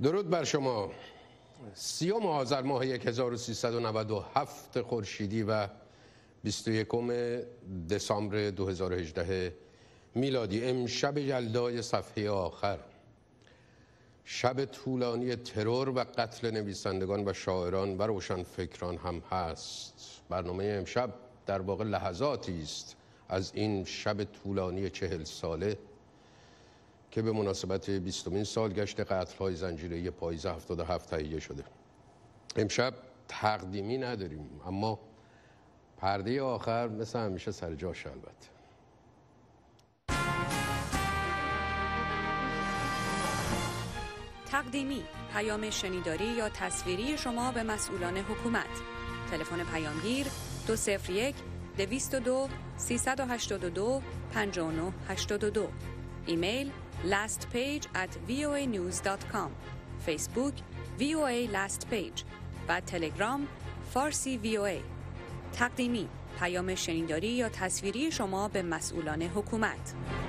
درود بر شما. 30 آذر ماه 1397 خورشیدی و 21 دسامبر 2018 میلادی، امشب یلدای صفحه آخر، شب طولانی ترور و قتل نویسندگان و شاعران و روشنفکران هم هست. برنامه امشب در واقع لحظاتی است از این شب طولانی 40 ساله که به مناسبت 20مین سالگشت قتل‌های زنجیره‌ای پاییز 77 تهیه شده. امشب تقدیمی نداریم، اما پرده آخر مثل همیشه سر جاش. البته تقدیمی، پیام شنیداری یا تصویری شما به مسئولان حکومت. تلفن پیامگیر 201 202 382 5982. ایمیل lastpage@voanews.com. فیسبوک VOA Last Page و تلگرام فارسی VOA. تقدیمی، پیام شنیداری یا تصویری شما به مسئولان حکومت.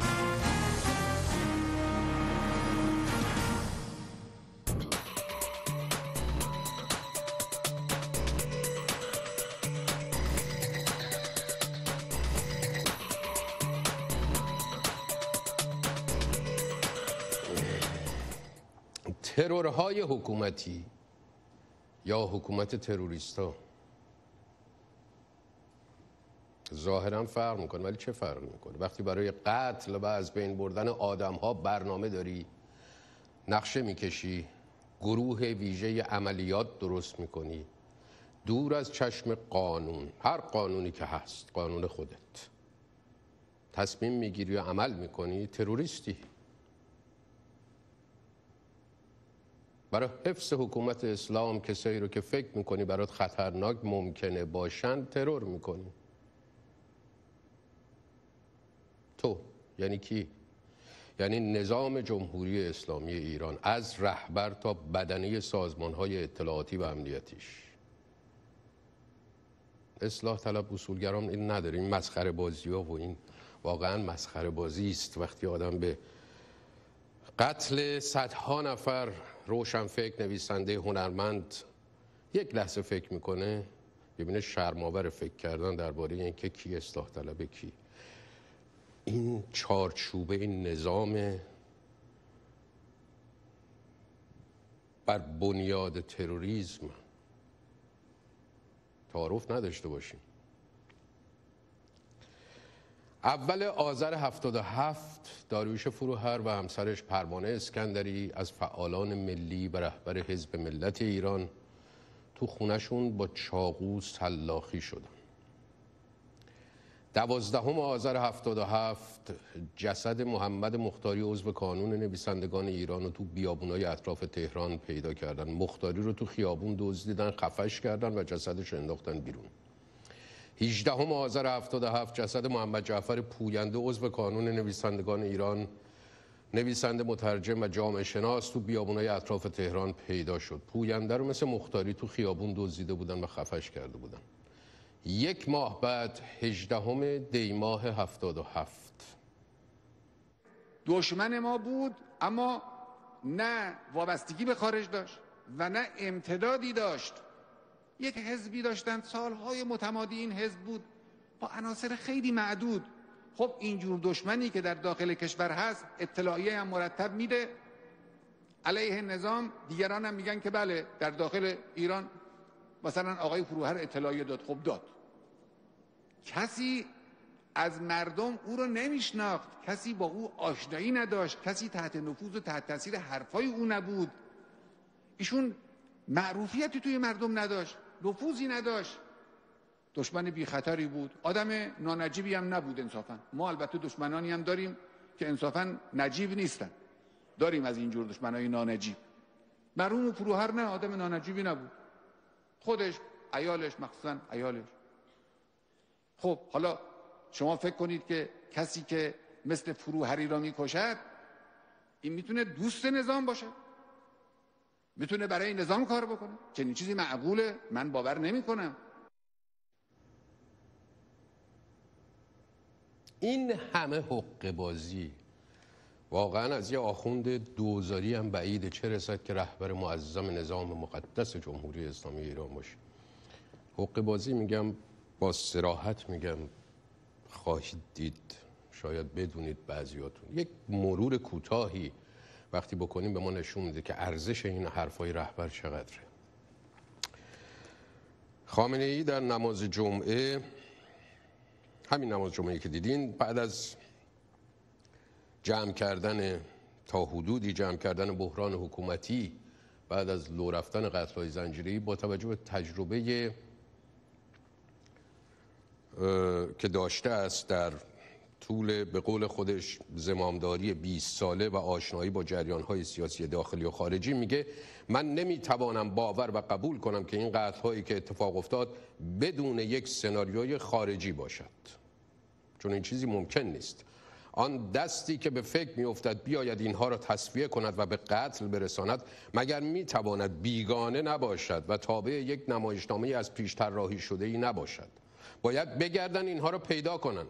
ترورهای حکومتی یا حکومت تروریستا ظاهرا فرق میکنه، ولی چه فرق میکنه وقتی برای قتل و از بین بردن آدمها برنامه داری، نقشه میکشی، گروه ویژه عملیات درست میکنی، دور از چشم قانون، هر قانونی که هست، قانون خودت، تصمیم میگیری و عمل میکنی، تروریستی. برای حفظ حکومت اسلام کسایی رو که فکر میکنی برات خطرناک ممکنه باشن ترور میکنی. تو یعنی کی؟ یعنی نظام جمهوری اسلامی ایران، از رهبر تا بدنه سازمانهای اطلاعاتی و امنیتیش. اصلاح طلب اصولگران این نداره، این مسخره بازی ها و این واقعا مسخره بازی است. وقتی آدم به قتل صدها نفر روشنفکر، نویسنده، هنرمند یک لحظه فکر میکنه، ببینه شرم‌آور فکر کردن درباره اینکه کی اصلاح طلبه کی. این چارچوبه، این نظام بر بنیاد تروریسم تعارف نداشته باشیم. اول آذر 77 داریوش فروهر و همسرش پروانه اسکندری از فعالان ملی و رهبر حزب ملت ایران تو خونشون با چاقو سلاخی شدن. 12 آذر 77 جسد محمد مختاری عضو کانون نویسندگان ایران رو تو بیابونای اطراف تهران پیدا کردن. مختاری رو تو خیابون دزدیدن، خفش کردن و جسدش انداختن بیرون. 18 آذر 77 جسد محمد جعفر پوینده عضو کانون نویسندگان ایران، نویسنده، مترجم و جامعه شناس، تو بیابونای اطراف تهران پیدا شد. پوینده رو مثل مختاری تو خیابون دزدیده بودن و خفش کرده بودن. یک ماه بعد 18 دی ماه 77 دشمن ما بود، اما نه وابستگی به خارج داشت و نه امتدادی داشت. یک حزبی داشتن، سالهای متمادی این حزب بود با عناصر خیلی معدود. خب اینجور دشمنی که در داخل کشور هست اطلاعیه هم مرتب میده علیه نظام. دیگران هم میگن که بله در داخل ایران مثلا آقای فروهر اطلاعیه داد. خب داد. کسی از مردم او رو نمیشناخت، کسی با او آشنایی نداشت، کسی تحت نفوذ و تحت تاثیر حرفای او نبود. ایشون معروفیتی توی مردم نداشت، نفوذی نداشت، دشمن بی خطری بود، آدم نانجیبی هم نبود انصافا. ما البته دشمنانی هم داریم که انصافا نجیب نیستن، داریم از اینجور دشمنای نانجیب. مرحوم فروهر نه، آدم نانجیبی نبود، خودش، عیالش، مخصوصا عیالش. خب حالا شما فکر کنید که کسی که مثل فروهری را میکشد، این میتونه دوست نظام باشه؟ میتونه برای نظام کار بکنه؟ چنین چیزی معقوله؟ من باور نمی کنم. این همه حقه بازی واقعا از یه آخوند دوزاری هم بعیده، چه رسد که رهبر معظم نظام مقدس جمهوری اسلامی ایران باشه. حقه بازی میگم، با صراحت میگم، خواهید دید، شاید بدونید بعضیاتون، یک مرور کوتاهی وقتی بکنیم به ما نشون میده که ارزش این حرفای رهبر چقدره. خامنه ای در نماز جمعه، همین نماز جمعه که دیدین، بعد از جمع کردن تا حدودی جمع کردن بحران حکومتی، بعد از لو رفتن قتل‌های زنجیره‌ای، با توجه به تجربه که داشته است در طول به قول خودش زمامداری 20 ساله و آشنایی با جریان‌های سیاسی داخلی و خارجی، میگه من نمیتوانم باور و قبول کنم که این قتل‌هایی که اتفاق افتاد بدون یک سناریوی خارجی باشد، چون این چیزی ممکن نیست. آن دستی که به فکر می‌افتد بیاید اینها را تصفیه کند و به قتل برساند، مگر میتواند بیگانه نباشد و تابع یک نمایشنامه از پیش طراحی شده‌ای نباشد؟ باید بگردن اینها را پیدا کنند.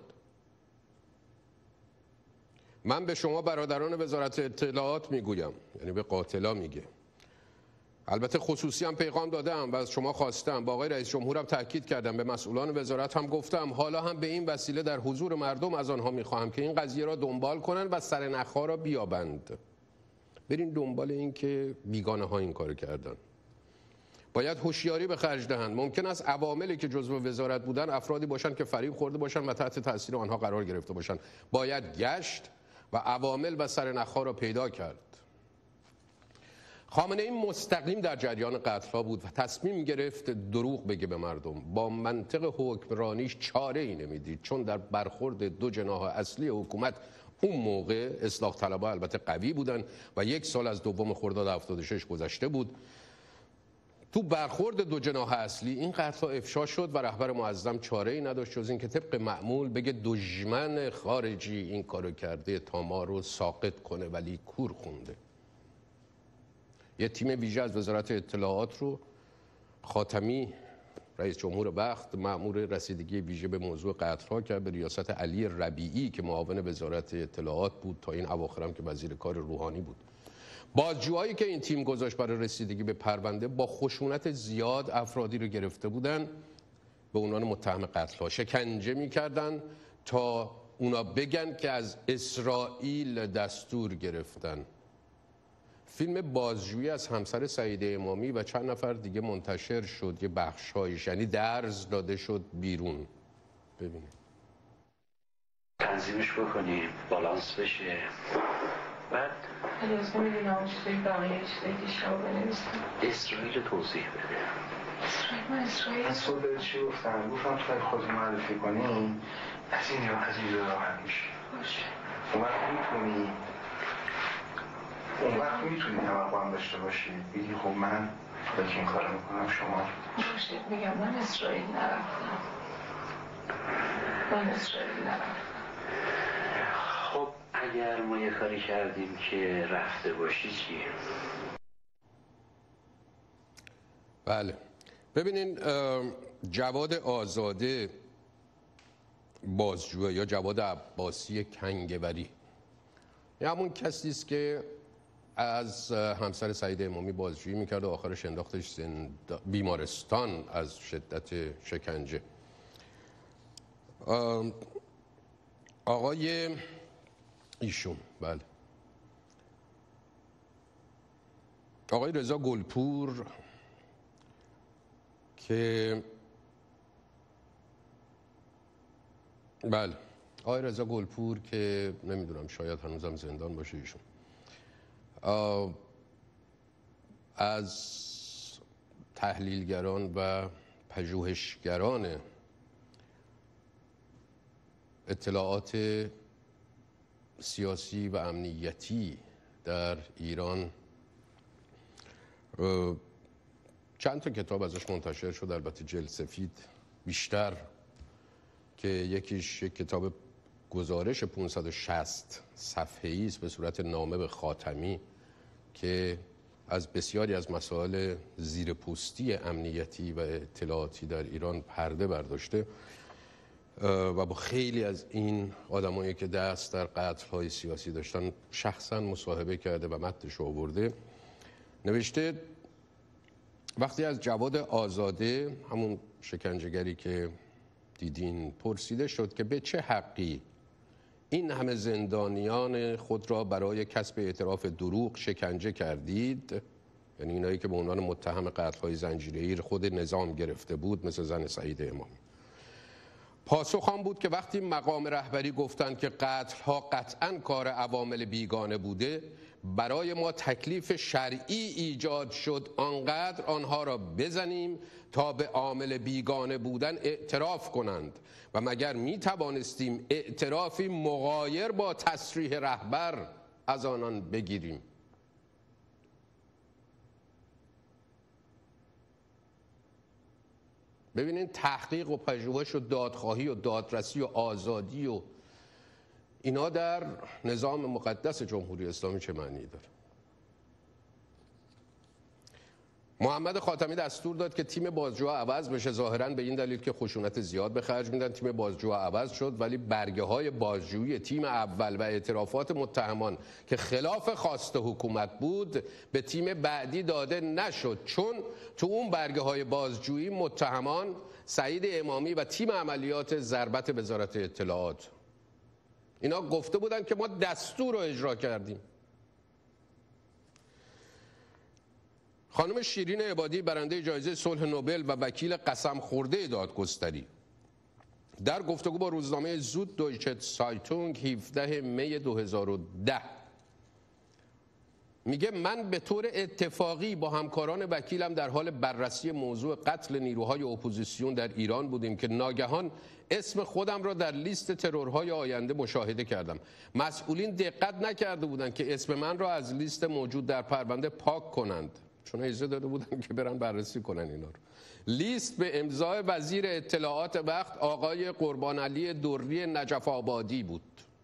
من به شما برادران وزارت اطلاعات میگویم، یعنی به قاتلا میگه، البته خصوصی هم پیغام دادم و از شما خواستم، با آقای رئیس جمهورم تاکید کردم، به مسئولان وزارت هم گفتم، حالا هم به این وسیله در حضور مردم از آنها میخواهم که این قضیه را دنبال کنند و سر نخها را بیابند. برین دنبال این که بیگانه ها این کارو کردن. باید هوشیاری به خرج دهند. ممکن است عواملی که جزو وزارت بودن افرادی باشند که فریب خورده باشند و تحت تاثیر آنها قرار گرفته باشند. باید گشت و عوامل و سر نخها را پیدا کرد. خامنه ای مستقیم در جریان قتل‌ها بود و تصمیم گرفت دروغ بگه به مردم. با منطق حکمرانیش چاره ای نمیدید، چون در برخورد دو جناح اصلی حکومت اون موقع اصلاح طلبها البته قوی بودن و 1 سال از دوم خرداد 76 گذشته بود. تو برخورد دو جناح اصلی این قتل‌ها افشا شد و رهبر معظم چاره ای نداشت جز این که طبق معمول بگه دشمن خارجی این کارو کرده تا ما رو ساقط کنه، ولی کور خونده. یه تیم ویژه از وزارت اطلاعات رو خاتمی رئیس جمهور وقت مأمور رسیدگی ویژه به موضوع قتل‌ها کرد، به ریاست علی ربیعی که معاون وزارت اطلاعات بود، تا این اواخر هم که وزیر کار روحانی بود. بازجوهایی که این تیم گذاشت برای رسیدگی به پرونده با خشونت زیاد افرادی رو گرفته بودن، به عنوان متهم قتل‌ها شکنجه می‌کردن تا اونا بگن که از اسرائیل دستور گرفتن. فیلم بازجویی از همسر سعیده امامی و چند نفر دیگه منتشر شد، یه بخشایش، یعنی درز داده شد بیرون. ببینید. تنظیمش بکنیم، بالانس بشه. بعد لازم میدونم چیزایی بقیه چیزایی که شما بنویستم. اسرائیل توضیح بده. اسرائیل از خود چی گفتم تو خودی معرفی کنی از این راحت میشه. باشه. اون وقت میتونی توقع داشته باشی بگی خب من که این کار میکنم شما باشه. میگم من اسرائیل نرفتم. خب اگر ما یه کاری کردیم که رفته باشی چیه؟ بله ببینین، جواد آزاده بازجو یا جواد عباسی کنگوری، یه همون کسی است که از همسر سعید امامی بازجویی میکرد و آخرش انداختش بیمارستان از شدت شکنجه. آقای ایشون، بله، آقای رضا گلپور که بله آقای رضا گلپور که نمیدونم شاید هنوزم زندان باشه ایشون، از تحلیلگران و پژوهشگران اطلاعات سیاسی و امنیتی در ایران چند تا کتاب ازش منتشر شد، البته جلد سفید بیشتر، که یکیش یک کتاب گزارش 560 صفحه‌ای است به صورت نامه به خاتمی که از بسیاری از مسائل زیرپوستی امنیتی و اطلاعاتی در ایران پرده برداشته، و با خیلی از این آدمایی که دست در قتل‌های سیاسی داشتن شخصا مصاحبه کرده و متنش رو آورده. نوشته وقتی از جواد آزاده، همون شکنجهگری که دیدین، پرسیده شد که به چه حقی این همه زندانیان خود را برای کسب اعتراف دروغ شکنجه کردید، یعنی اینایی که به عنوان متهم قتل‌های زنجیره‌ای خود نظام گرفته بود مثل زن سعید امامی، پاسخ آن بود که وقتی مقام رهبری گفتند که قتل‌ها قطعاً کار عوامل بیگانه بوده، برای ما تکلیف شرعی ایجاد شد آنقدر آنها را بزنیم تا به عامل بیگانه بودن اعتراف کنند و مگر می توانستیم اعترافی مغایر با تصریح رهبر از آنان بگیریم؟ ببینید تحقیق و پژوهش و دادخواهی و دادرسی و آزادی و اینا در نظام مقدس جمهوری اسلامی چه معنی داره؟ محمد خاتمی دستور داد که تیم بازجوها عوض بشه، ظاهراً به این دلیل که خشونت زیاد به خرج میدن. تیم بازجوها عوض شد ولی برگه های بازجویی تیم اول و اعترافات متهمان که خلاف خواست حکومت بود به تیم بعدی داده نشد، چون تو اون برگه های بازجویی متهمان سعید امامی و تیم عملیات ضربت وزارت اطلاعات اینا گفته بودن که ما دستور رو اجرا کردیم. خانم شیرین عبادی برنده جایزه صلح نوبل و وکیل قسم خورده دادگستری در گفتگو با روزنامه زود دویچه سایتونگ 17 می 2010 میگه من به طور اتفاقی با همکاران وکیلم در حال بررسی موضوع قتل نیروهای اپوزیسیون در ایران بودیم که ناگهان اسم خودم را در لیست ترورهای آینده مشاهده کردم. مسئولین دقت نکرده بودند که اسم من را از لیست موجود در پرونده پاک کنند، چون اجازه داده بودن که برن بررسی کنن اینا رو. لیست به امضای وزیر اطلاعات وقت آقای قربان علی دوری نجف آبادی بود.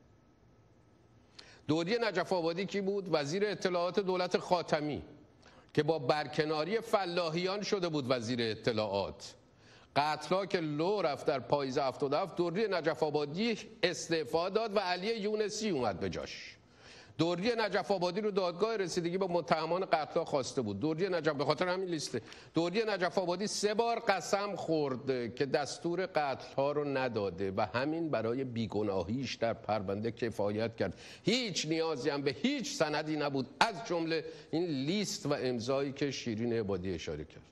دوری نجف آبادی کی بود؟ وزیر اطلاعات دولت خاتمی که با برکناری فلاحیان شده بود وزیر اطلاعات. قتل‌ها که لو رفت در پاییز 77 دوری نجف آبادی استعفا داد و علی یونسی اومد به جاش. دوری نجف آبادی رو دادگاه رسیدگی با متهمان قتل‌ها خواسته بود. دوری نجف، به خاطر همین لیسته، دوری نجف آبادی 3 بار قسم خورد که دستور قتل‌ها رو نداده و همین برای بیگناهیش در پرونده کفایت کرد. هیچ نیازی هم به هیچ سندی نبود از جمله این لیست و امضایی که شیرین عبادی اشاره کرد.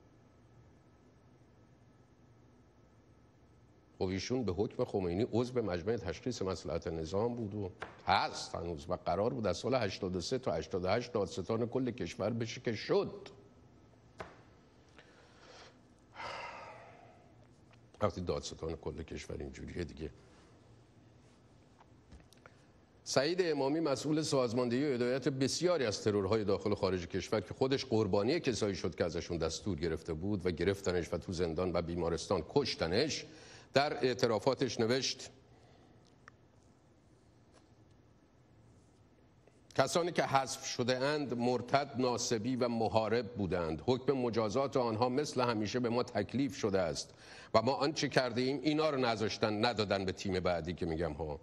خب ایشون به حکم خمینی عضو مجمع تشخیص مصلحت نظام بود و هست هنوز و قرار بود از سال 83 تا 88 دادستان کل کشور بشه که شد. وقتی دادستان کل کشور اینجوریه دیگه. سعید امامی مسئول سازماندهی و هدایت بسیاری از ترورهای داخل و خارج کشور که خودش قربانی کسایی شد که ازشون دستور گرفته بود و گرفتنش و تو زندان و بیمارستان کشتنش، در اعترافاتش نوشت کسانی که حذف شده اند مرتد، ناصبی و محارب بودند. حکم مجازات آنها مثل همیشه به ما تکلیف شده است و ما آنچه کرده ایم اینا رو نذاشتن ندادن به تیم بعدی که میگم ها.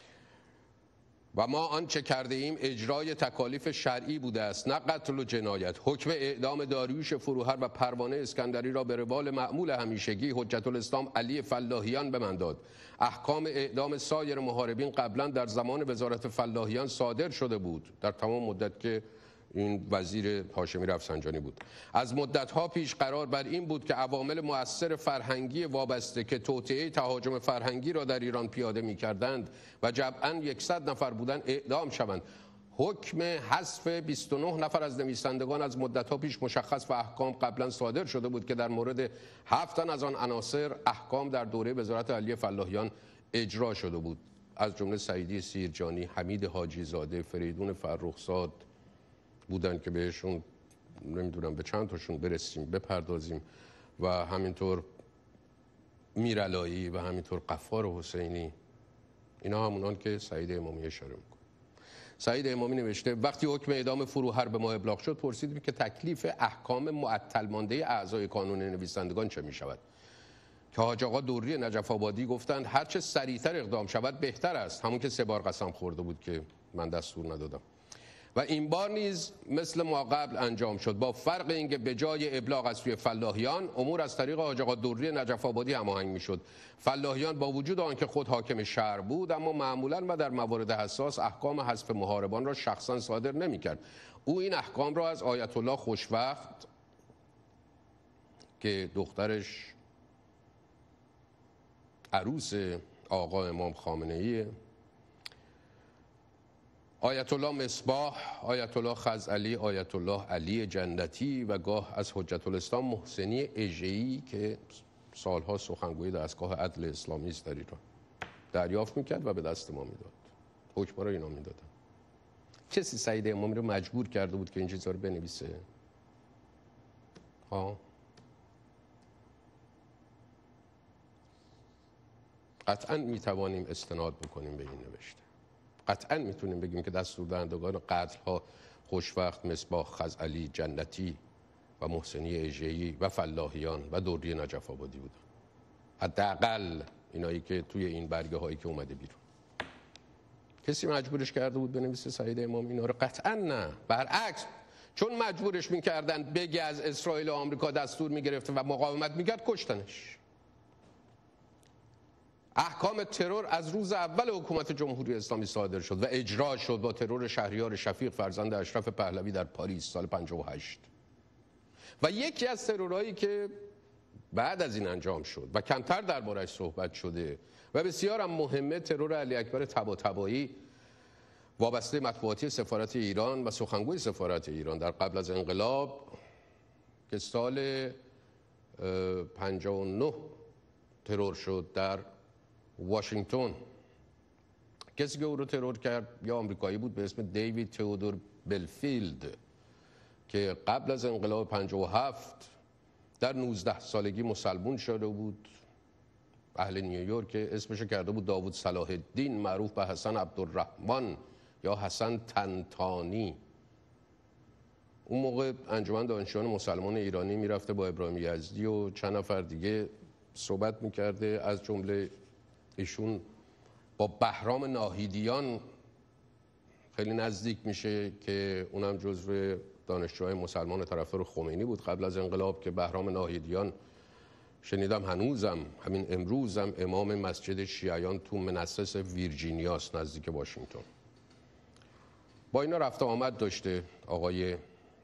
و ما آنچه کرده ایم اجرای تکالیف شرعی بوده است، نه قتل و جنایت. حکم اعدام داریوش فروهر و پروانه اسکندری را به روال معمول همیشگی حجت الاسلام علی فلاحیان به من داد. احکام اعدام سایر محاربین قبلا در زمان وزارت فلاحیان صادر شده بود در تمام مدت که این وزیر هاشمی رفسنجانی بود. از مدت‌ها پیش قرار بر این بود که عوامل مؤثر فرهنگی وابسته که توطئه تهاجم فرهنگی را در ایران پیاده می‌کردند و جمعاً 100 نفر بودند اعدام شوند. حکم حذف 29 نفر از نویسندگان از مدت‌ها پیش مشخص و احکام قبلا صادر شده بود که در مورد 7 تن از آن عناصر احکام در دوره وزارت علی فلاحیان اجرا شده بود، از جمله سعیدی سیرجانی، حمید حاجی زاده، فریدون فرخزاد بودن که بهشون نمیدونم به چند تاشون برسیم بپردازیم و همینطور میرعلایی و همینطور غفار حسینی. اینا همونان که سعید امامی اشاره میکنه. سعید امامی نوشته وقتی حکم اعدام فروهر به ما ابلاغ شد پرسیدیم که تکلیف احکام معطل مانده اعضای کانون نویسندگان چه میشود. که حاج آقا دوری نجف آبادی گفتند هرچه سریعتر اقدام شود بهتر است، همون که 3 بار قسم خورده بود که من دستور ندادم. و این بار نیز مثل ما قبل انجام شد، با فرق اینکه به جای ابلاغ از سوی فلاحیان امور از طریق حاج آقا دوری نجف آبادی هماهنگ میشد. فلاحیان با وجود آنکه خود حاکم شهر بود، اما معمولا و در موارد حساس احکام حذف محاربان را شخصا صادر نمیکرد. او این احکام را از آیت الله خوشوقت که دخترش عروس آقا امام خامنه‌ای، آیت الله مصباح، آیت الله خزعلی، آیت الله علی جنتی و گاه از حجت الاسلام محسنی اژه‌ای که سالها سخنگوی دستگاه عدل اسلامی است در ایران دریافت میکرد و به دست ما میداد، حکما را اینا میدادن. کسی سعید امامی رو مجبور کرده بود که این چیزا رو بنویسه؟ قطعا میتوانیم استناد بکنیم به این نوشته. قطعا میتونیم بگیم که دستوردهندگان قتل ها خوشوقت، مصباح، خزعلی، جنتی و محسنی اژه‌ای و فلاحیان و دوری نجف آبادی بودن. حداقل اینایی که توی این برگه هایی که اومده بیرون. کسی مجبورش کرده بود بنویسه سعید امامی اینا رو؟ قطعا نه. برعکس، چون مجبورش میکردن بگه از اسرائیل و آمریکا دستور میگرفته و مقاومت میکرد، کشتنش. احکام ترور از روز اول حکومت جمهوری اسلامی صادر شد و اجرا شد با ترور شهریار شفیق فرزند اشرف پهلوی در پاریس سال 58. و یکی از ترورهایی که بعد از این انجام شد و کمتر دربارش صحبت شده و بسیار هم مهمه، ترور علی اکبر طباطبایی وابسته مطبوعاتی سفارت ایران و سخنگوی سفارت ایران در قبل از انقلاب که سال 59 ترور شد در واشنگتن. کسی که او رو ترور کرد یا آمریکایی بود به اسم دیوید تئودور بلفیلد که قبل از انقلاب 57 در 19 سالگی مسلمون شده بود، اهل نیویورک، که اسمش کرده بود داوود صلاح الدین، معروف به حسن عبدالرحمن یا حسن طنطانی. اون موقع انجمن دانشجویان مسلمان ایرانی میرفته با ابراهیم یزدی و چند نفر دیگه صحبت میکرده، از جمله ایشون با بهرام ناهیدیان خیلی نزدیک میشه که اونم جزو دانشجوهای مسلمان طرفدار خمینی بود قبل از انقلاب، که بهرام ناهیدیان شنیدم هنوزم همین امروزم امام مسجد شیعیان تو منسس ویرجینیاس نزدیک واشنگتن. با اینا رفت آمد داشته آقای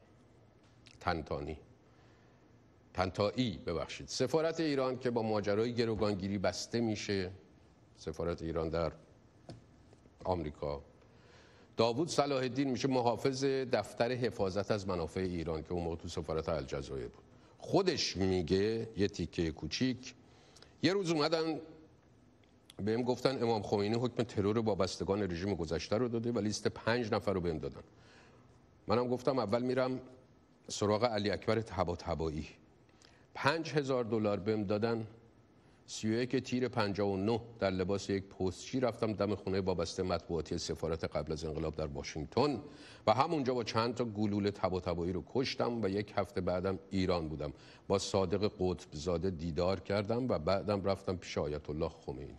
طنطایی ببخشید. سفارت ایران که با ماجرای گروگانگیری بسته میشه، سفارت ایران در آمریکا، داوود صلاح الدین میشه محافظ دفتر حفاظت از منافع ایران که اون موقع تو سفارت الجزایر بود. خودش میگه یه تیکه کوچیک، یه روز اومدن بهم گفتن امام خمینی حکم ترور وابستگان رژیم گذشته رو داده و لیست 5 نفر رو بهم دادن. منم گفتم اول میرم سراغ علی اکبر طباطبایی. $5000 بهم دادن. 31 تیر 59 در لباس یک پستچی رفتم دم خونه وابسته مطبوعاتی سفارت قبل از انقلاب در واشنگتن و همونجا با چند تا گلوله طباطبایی رو کشتم و 1 هفته بعدم ایران بودم. با صادق قطب زاده دیدار کردم و بعدم رفتم پیش آیت الله خمینی.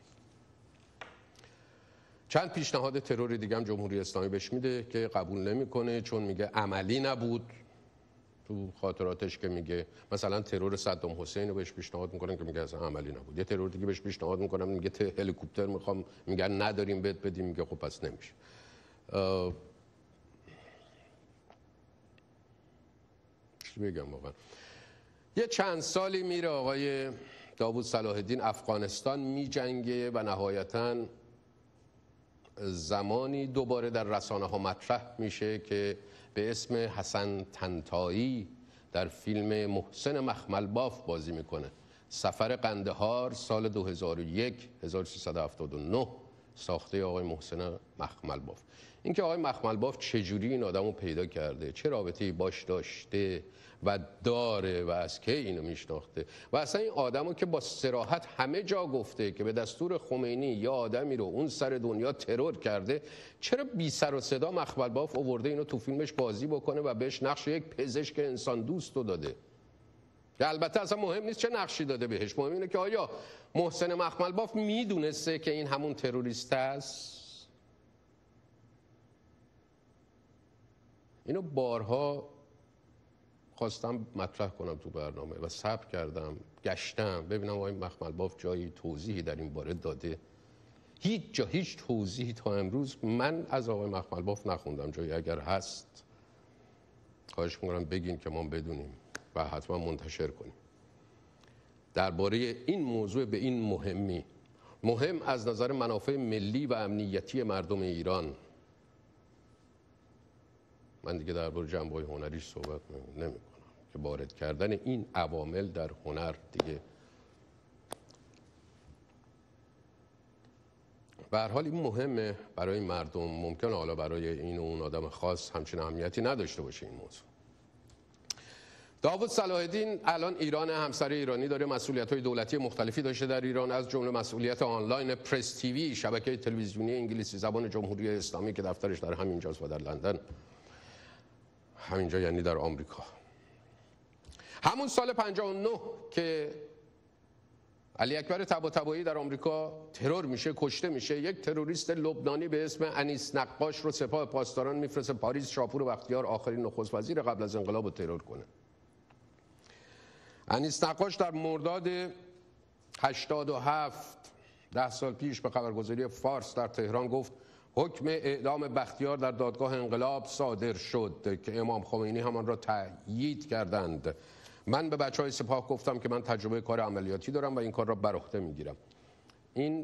چند پیشنهاد ترور دیگه هم جمهوری اسلامی بهش میده که قبول نمیکنه، چون میگه عملی نبود. تو خاطراتش که میگه مثلا ترور صدام حسین رو بهش پیشنهاد میکنن که میگه اصلا عملی نبود. یه ترور دیگه بهش پیشنهاد میکنن میگه هلیکوپتر میخوام، میگن نداریم بهت بدیم، میگه خب پس نمیشه. چی بگم واقعا. یه چند سالی میره آقای داوود صلاح الدین افغانستان میجنگه و نهایتاً زمانی دوباره در رسانه ها مطرح میشه که به اسم حسن طنطایی در فیلم محسن مخملباف بازی میکنه. سفر قندهار سال 2001 1379 ساخته آقای محسن مخملباف. اینکه آقای مخملباف چجوری این آدمو پیدا کرده، چه رابطه‌ای باش داشته و داره و از کی اینو میشناخته و اصلا این آدمو که با صراحت همه جا گفته که به دستور خمینی یا آدمی رو اون سر دنیا ترور کرده، چرا بی سر و صدا مخملباف آورده اینو تو فیلمش بازی بکنه و بهش نقش یک پزشک انسان دوست رو داده؟ که البته اصلا مهم نیست چه نقشی داده بهش، مهم اینه که آیا محسن مخملباف میدونسته که این همون تروریست است؟ اینو بارها خواستم مطرح کنم تو برنامه و صبر کردم، گشتم ببینم آقای مخملباف جایی توضیحی در این باره داده. هیچ جا هیچ توضیحی تا امروز من از آقای مخملباف نخوندم. جایی اگر هست خواهش میکنم بگین که ما بدونیم و حتما منتشر کنیم درباره این موضوع به این مهم از نظر منافع ملی و امنیتی مردم ایران. من دیگه درباره جنبه‌های هنریش صحبت نمی‌کنم که وارد کردن این عوامل در هنر دیگه به هر حال این مهمه برای مردم. ممکنه حالا برای این و اون آدم خاص همچین اهمیتی نداشته باشه این موضوع. داوود صلاح الدین الان ایران، همسر ایرانی داره، مسئولیت‌های دولتی مختلفی داشته در ایران، از جمله مسئولیت آنلاین پرس تیوی، شبکه تلویزیونی انگلیسی زبان جمهوری اسلامی که دفترش در همینجاست و در لندن، همینجا یعنی در آمریکا. همون سال 59 که علی اکبر طباطبایی در آمریکا ترور میشه، کشته میشه، یک تروریست لبنانی به اسم انیس نقاش رو سپاه پاسداران میفرسته پاریس شاپور بختیار آخرین نخست وزیر قبل از انقلاب رو ترور کنه. انیس نقاش در مرداد 87 10 سال پیش به خبرگزاری فارس در تهران گفت حکم اعدام بختیار در دادگاه انقلاب صادر شد که امام خمینی همان را تأیید کردند. من به بچهای سپاه گفتم که من تجربه کار عملیاتی دارم و این کار را بر عهده میگیرم. این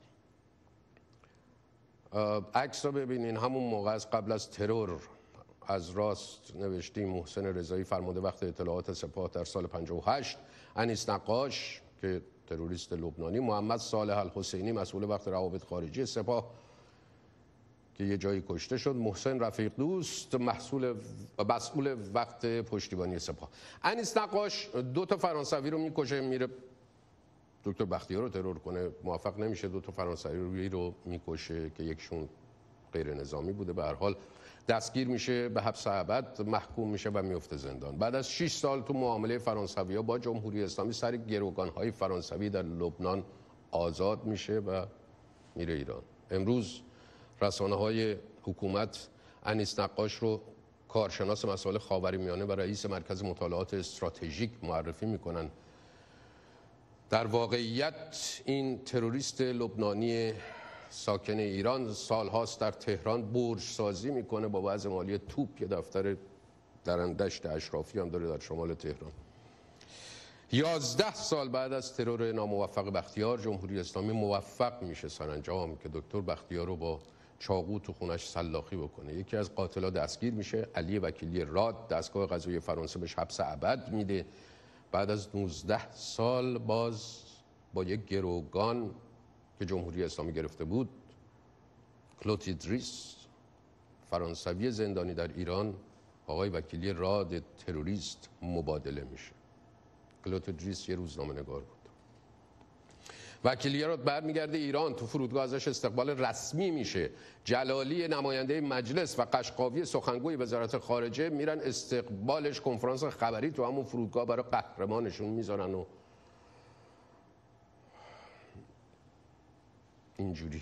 عکس را ببینین، همون موقع از قبل از ترور از راست نوشتیم محسن رضایی فرمانده وقت اطلاعات سپاه در سال 58، انیس نقاش که تروریست لبنانی، محمد صالح الحسینی مسئول وقت روابط خارجی سپاه که یه جایی کشته شد، محسن رفیق دوست مسئول وقت پشتیبانی سپاه. انیس نقاش 2 تا فرانسوی رو میکشه، میره دکتر بختیار رو ترور کنه، موفق نمیشه، 2 تا فرانسوی رو میکشه که یکشون غیر نظامی بوده. به هر حال دستگیر میشه، به حبس ابد محکوم میشه و میفته زندان. بعد از 6 سال تو معامله فرانسوی‌ها با جمهوری اسلامی سر گروگان‌های فرانسوی در لبنان آزاد میشه و میره ایران. امروز رسانه‌های حکومت انیس نقاش رو کارشناس مسائل خاورمیانه و رئیس مرکز مطالعات استراتژیک معرفی میکنن. در واقعیت این تروریست لبنانی ساکن ایران سالهاست در تهران برج سازی میکنه با وضع مالی توپ. یه دفتر در دشت اشرافی هم داره در شمال تهران. 11 سال بعد از ترور ناموفق بختیار، جمهوری اسلامی موفق میشه سرانجام که دکتر بختیار رو با چاقو تو خونش سلاخی بکنه. یکی از قاتلا دستگیر میشه، علی وکیلی راد، دستگاه قضایی فرانسه بهش حبس ابد میده. بعد از 19 سال باز با یک گروگان که جمهوری اسلامی گرفته بود، کلوت ادریس فرانسوی زندانی در ایران، آقای وکیلی راد تروریست مبادله میشه. کلوت ادریس یه روزنامه نگار بود. وکیلی راد برمیگرده ایران، تو فرودگاه ازش استقبال رسمی میشه. جلالی نماینده مجلس و قشقاوی سخنگوی وزارت خارجه میرن استقبالش، کنفرانس خبری تو همون فرودگاه برای قهرمانشون میذارن و اینجوری.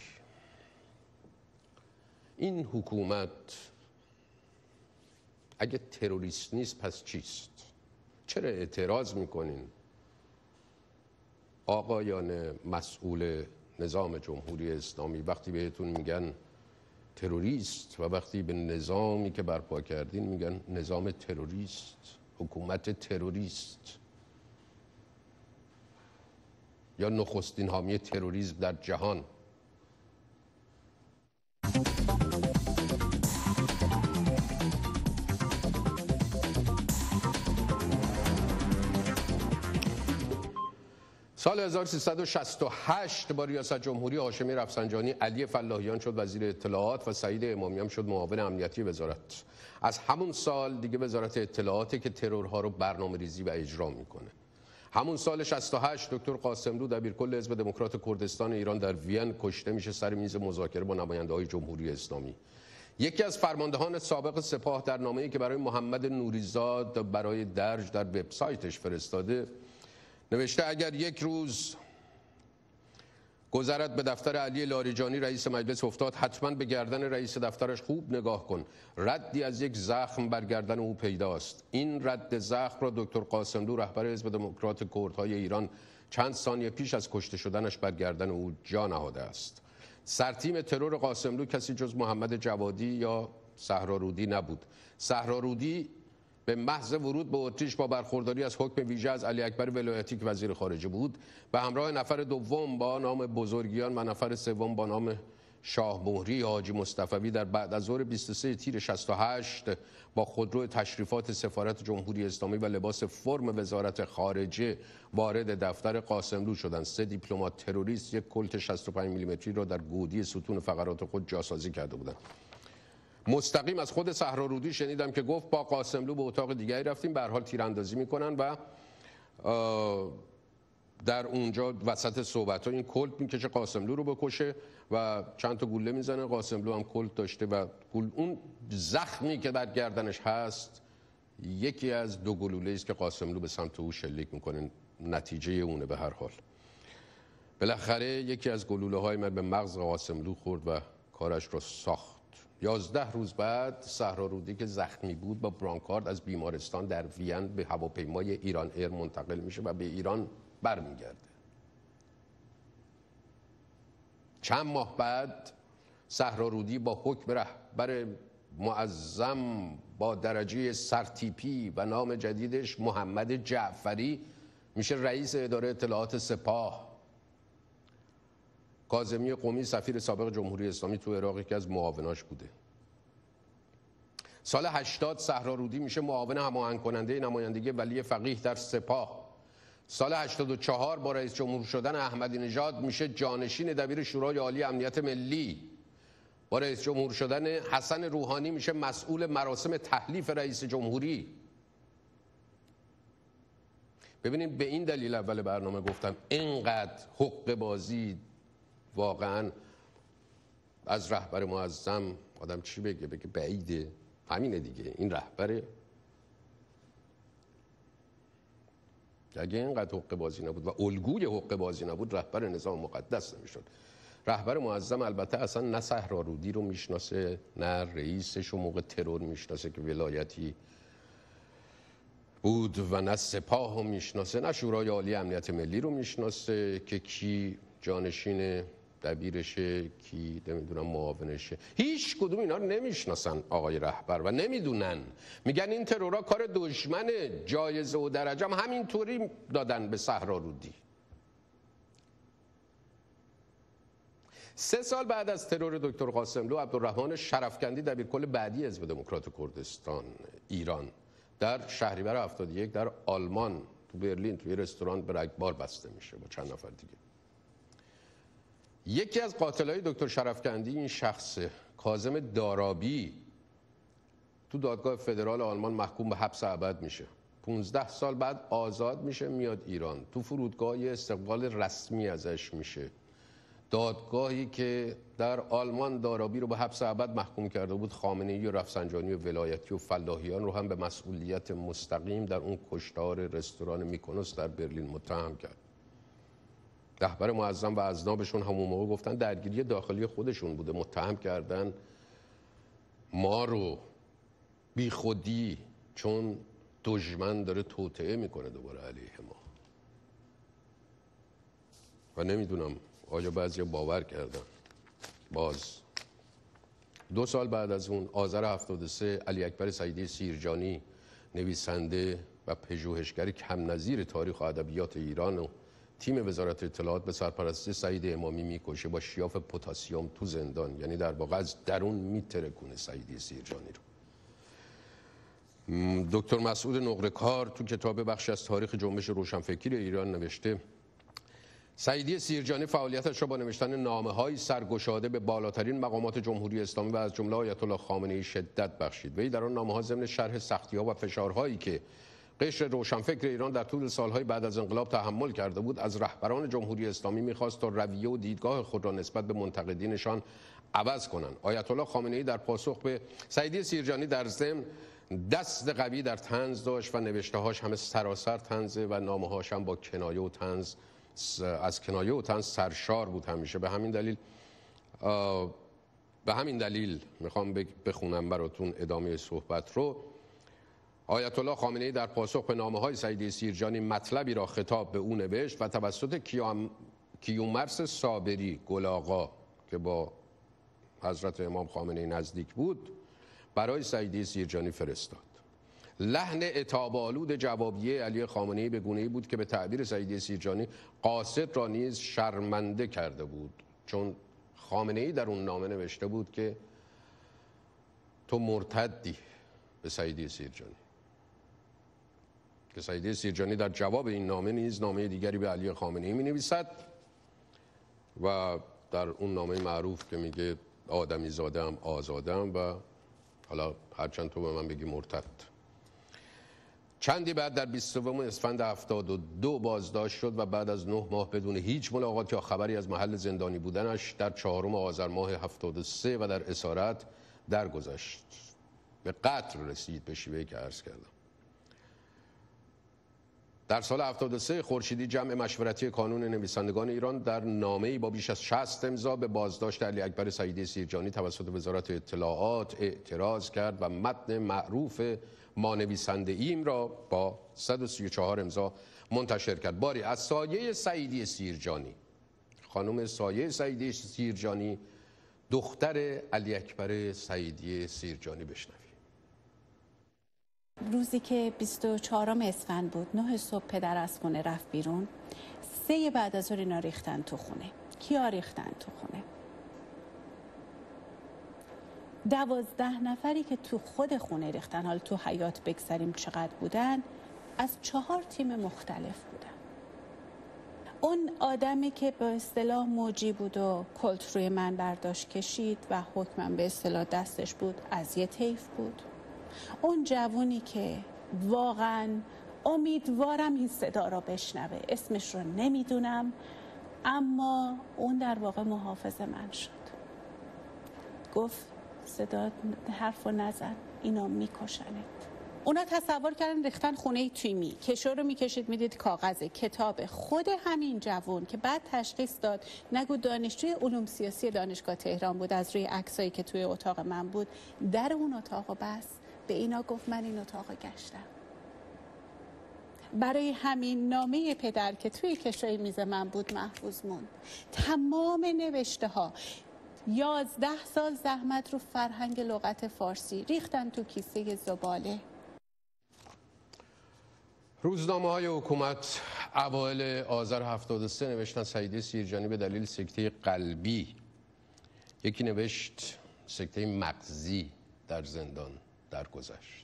این حکومت اگه تروریست نیست پس چیست؟ چرا اعتراض میکنین آقایان مسئول نظام جمهوری اسلامی وقتی بهتون میگن تروریست و وقتی به نظامی که برپا کردین میگن نظام تروریست، حکومت تروریست یا نخستین حامی تروریسم در جهان؟ سال 1368 با ریاست جمهوری هاشمی رفسنجانی، علی فلاحیان شد وزیر اطلاعات و سعید امامیان شد معاون امنیتی وزارت. از همون سال دیگه وزارت اطلاعاتی که ترورها رو برنامه‌ریزی و اجرا میکنه. همون سال 68 دکتر قاسملو دبیرکل حزب دموکرات کردستان ایران در وین کشته میشه سر میز مذاکره با نماینده‌های جمهوری اسلامی. یکی از فرماندهان سابق سپاه در نامه‌ای که برای محمد نوریزاد برای درج در وبسایتش فرستاده نوشته اگر یک روز گذرت به دفتر علی لاریجانی رئیس مجلس افتاد، حتما به گردن رئیس دفترش خوب نگاه کن. ردی از یک زخم بر گردن او پیداست. این رد زخم را دکتر قاسملو رهبر حزب دموکرات کردهای ایران چند ثانیه پیش از کشته شدنش بر گردن او جا نهاده است. سرتیم ترور قاسملو کسی جز محمد جوادی یا صحرارودی نبود. صحرارودی به محض ورود به اتریش با برخورداری از حکم ویژه از علی اکبر ولایتی که وزیر خارجه بود، به همراه نفر دوم با نام بزرگیان و نفر سوم با نام شاه مهری حاجی مصطفوی در بعد از ظهر 23 تیر 68 با خودرو تشریفات سفارت جمهوری اسلامی و لباس فرم وزارت خارجه وارد دفتر قاسملو شدند. 3 دیپلمات تروریست یک کلت 65 میلیمتری را در گودی ستون فقرات خود جاسازی کرده بودند. مستقیم از خود صحرارودی شنیدم که گفت با قاسملو به اتاق دیگری رفتیم، به هر حال تیراندازی میکنن و در اونجا وسط صحبت ها این کلت میکشه قاسملو رو بکشه و چند تا گوله میزنه. قاسملو هم کلت داشته و اون زخمی که در گردنش هست یکی از 2 گلوله است که قاسملو به سمت او شلیک میکنه. نتیجه اونه. به هر حال بالاخره یکی از گلوله های من به مغز قاسملو خورد و کارش رو ساخت. 11 روز بعد صحرارودی که زخمی بود با برانکارد از بیمارستان در وین به هواپیمای ایران ایر منتقل میشه و به ایران برمیگرده. چند ماه بعد صحرارودی با حکم رهبر معظم با درجه سرتیپی و نام جدیدش محمد جعفری میشه رئیس اداره اطلاعات سپاه. کاظمی قمی سفیر سابق جمهوری اسلامی تو عراق که از معاوناش بوده. سال 80 صحرارودی میشه معاون هماهنگ کننده نمایندگی ولی فقیه در سپاه. سال 84 با رئیس جمهور شدن احمدی نژاد میشه جانشین دبیر شورای عالی امنیت ملی. با رئیس جمهور شدن حسن روحانی میشه مسئول مراسم تحلیف رئیس جمهوری. ببینید به این دلیل اول برنامه گفتم اینقدر حقه بازی واقعا از رهبر معظم آدم چی بگه بعیده. همینه دیگه، این رهبره. اگه اینقدر حقه بازی نبود و الگوی حقه بازی نبود رهبر نظام مقدس نمیشد. رهبر معظم البته اصلا نه صحرارودی رو میشناسه نه رئیسش رو موقع ترور میشناسه که ولایتی بود و نه سپاه رو میشناسه نه شورای عالی امنیت ملی رو میشناسه که کی جانشین دبیرشه کی نمیدونم معاونشه. هیچ کدوم اینا رو نمیشناسن آقای رهبر و نمیدونن. میگن این ترورا کار دشمنه. جایزه و درجه هم همینطوری دادن به صحرارودی. 3 سال بعد از ترور دکتر قاسملو، عبدالرحمن شرفکندی دبیرکل بعدی حزب دموکرات کردستان ایران در شهریور 71 در آلمان تو برلین توی رستوران به رگبار بسته میشه با چند نفر دیگه. یکی از قاتلای دکتر شرفکندی این شخص کاظم دارابی تو دادگاه فدرال آلمان محکوم به حبس ابد میشه. 15 سال بعد آزاد میشه، میاد ایران. تو فرودگاه استقبال رسمی ازش میشه. دادگاهی که در آلمان دارابی رو به حبس ابد محکوم کرده بود، خامنه‌ای و رفسنجانی و ولایتی و فلاحیان رو هم به مسئولیت مستقیم در اون کشتار رستوران میکونوس در برلین متهم کرد. رهبر معظم و اذنابشون همون موقع گفتن درگیری داخلی خودشون بوده، متهم کردن ما رو بی خودی چون دشمن داره توطئه میکنه دوباره علیه ما. و نمیدونم آیا بعضی باور کردن. باز 2 سال بعد از اون آذر 73 علی اکبر سعیدی سیرجانی نویسنده و پژوهشگر کم نظیر تاریخ و ادبیات ایران و تیم وزارت اطلاعات به سرپرستی سعید امامی میکشه با شیاف پتاسیم تو زندان. یعنی در واقع از درون میترکونه سعیدی سیرجانی رو. دکتر مسعود نقره‌کار تو کتاب بخشی از تاریخ جنبش روشنفکری ایران نوشته سعیدی سیرجانی فعالیتش را با نوشتن نامه‌های سرگشاده به بالاترین مقامات جمهوری اسلامی و از جمله آیت الله خامنه‌ای شدت بخشید. وی در آن نامه‌ها ضمن شرح سختی‌ها و فشارهایی که قشر روشنفکر ایران در طول سالهای بعد از انقلاب تحمل کرده بود، از رهبران جمهوری اسلامی می‌خواست تا رویه و دیدگاه خود را نسبت به منتقدینشان عوض کنند. آیت الله خامنه‌ای در پاسخ به سعیدی سیرجانی در ضمن دست قوی در طنز داشت و نوشته‌هاش همه سراسر طنزه و نامه‌هاش هم با کنایه و طنز، از کنایه و طنز سرشار بود همیشه. به همین دلیل میخوام بخونم براتون ادامه صحبت رو. آیت الله خامنه‌ای در پاسخ به نامه‌های سعیدی سیرجانی مطلبی را خطاب به او نوشت و توسط کیومرث صابری گل‌آقا که با حضرت امام خامنه‌ای نزدیک بود برای سعیدی سیرجانی فرستاد. لحن عتاب‌آلود جوابیه علی خامنه‌ای به گونه‌ای بود که به تعبیر سعیدی سیرجانی قاصد را نیز شرمنده کرده بود، چون خامنه‌ای در اون نامه نوشته بود که تو مرتدی به سعیدی سیرجانی، که سعیدی سیرجانی در جواب این نامه نیز نامه دیگری به علی خامنه‌ای می‌نویسد و در اون نامه معروف که میگه آدمی زادم آزادم و حالا هرچند تو به من بگی مرتد. چندی بعد در 20 اسفند 72 بازداشت شد و بعد از 9 ماه بدون هیچ ملاقات یا خبری از محل زندانی بودنش در 4 آذر ماه 73 و در اسارت درگذشت. به قتل رسید به شیوهی که عرض کردم. در سال 73 خورشیدی جمع مشورتی کانون نویسندگان ایران در نامه‌ای با بیش از 60 امضا به بازداشت علی اکبر سعیدی سیرجانی توسط وزارت اطلاعات اعتراض کرد و متن معروف ما نویسنده ایم را با 134 امضا منتشر کرد. باری از سایه سعیدی سیرجانی، خانم سایه سعیدی سیرجانی، دختر علی اکبر سعیدی سیرجانی بشنویم. روزی که 24 اسفند بود، 9 صبح پدر از خونه رفت بیرون. 3 بعد از ظهر اینا ریختن تو خونه. کیا ریختن تو خونه؟ 12 نفری که تو خود خونه ریختن، حالا تو حیاط بگذاریم چقدر بودن، از 4 تیم مختلف بودن. اون آدمی که به اصطلاح موجی بود و کلت روی من برداشت کشید و حکمم به اصطلاح دستش بود، از یه طیف بود. اون جوونی که واقعا امیدوارم این صدا را بشنوه، اسمش رو نمیدونم، اما اون در واقع محافظ من شد. گفت صدا حرف رو نزن، اینا میکشنت. اونا تصور کردن ریختن خونه تیمی، کشو رو میکشید میدید کاغذ کتاب خود همین جوون که بعد تشخیص داد نگو دانشجوی علوم سیاسی دانشگاه تهران بود، از روی عکسایی که توی اتاق من بود در اون اتاق بس به اینا گفت من این اتاق گشتم. برای همین نامه پدر که توی کشوی میز من بود محفوظ موند. تمام نوشته ها 11 سال زحمت رو فرهنگ لغت فارسی ریختن تو کیسه زباله. روزنامه‌های حکومت اوایل آذر 73 نوشتن سعیدی سیرجانی به دلیل سکته قلبی، یکی نوشت سکته مغزی، در زندان درگذشت.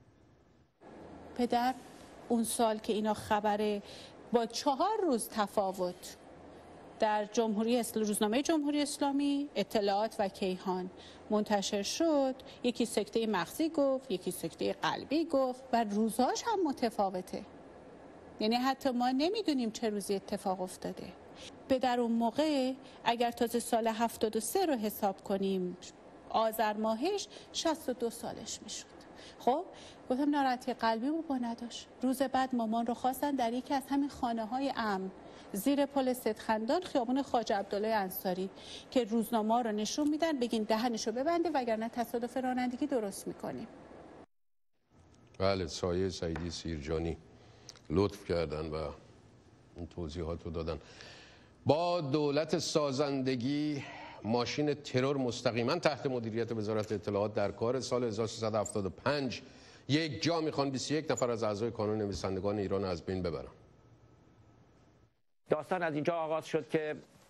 پدر اون سال که اینا خبره با 4 روز تفاوت در روزنامه جمهوری اسلامی، اطلاعات و کیهان منتشر شد، یکی سکته مغزی گفت، یکی سکته قلبی گفت و روزاش هم متفاوته. یعنی حتی ما نمیدونیم چه روزی اتفاق افتاده. پدر اون موقع اگر تازه سال 73 رو حساب کنیم، آذر ماهش 62 سالش میشد. خب گفتم ناراحتی قلبی بابا نداشت. روز بعد مامان رو خواستن در یکی از همین خانه‌های امن زیر پل سیدخندان خیابون خواجه عبدالله انصاری که روزنامه رو نشون میدن بگین دهنشو ببنده وگرنه تصادف رانندگی درست میکنیم. بله، سایه سعیدی سیرجانی لطف کردن و این توضیحات رو دادن. با دولت سازندگی ماشین ترور مستقیما تحت مدیریت وزارت اطلاعات در کار. سال 1375 یک جا میخوان 21 نفر از اعضای کانون نویسندگان ایران از بین ببرن. داستان از اینجا آغاز شد که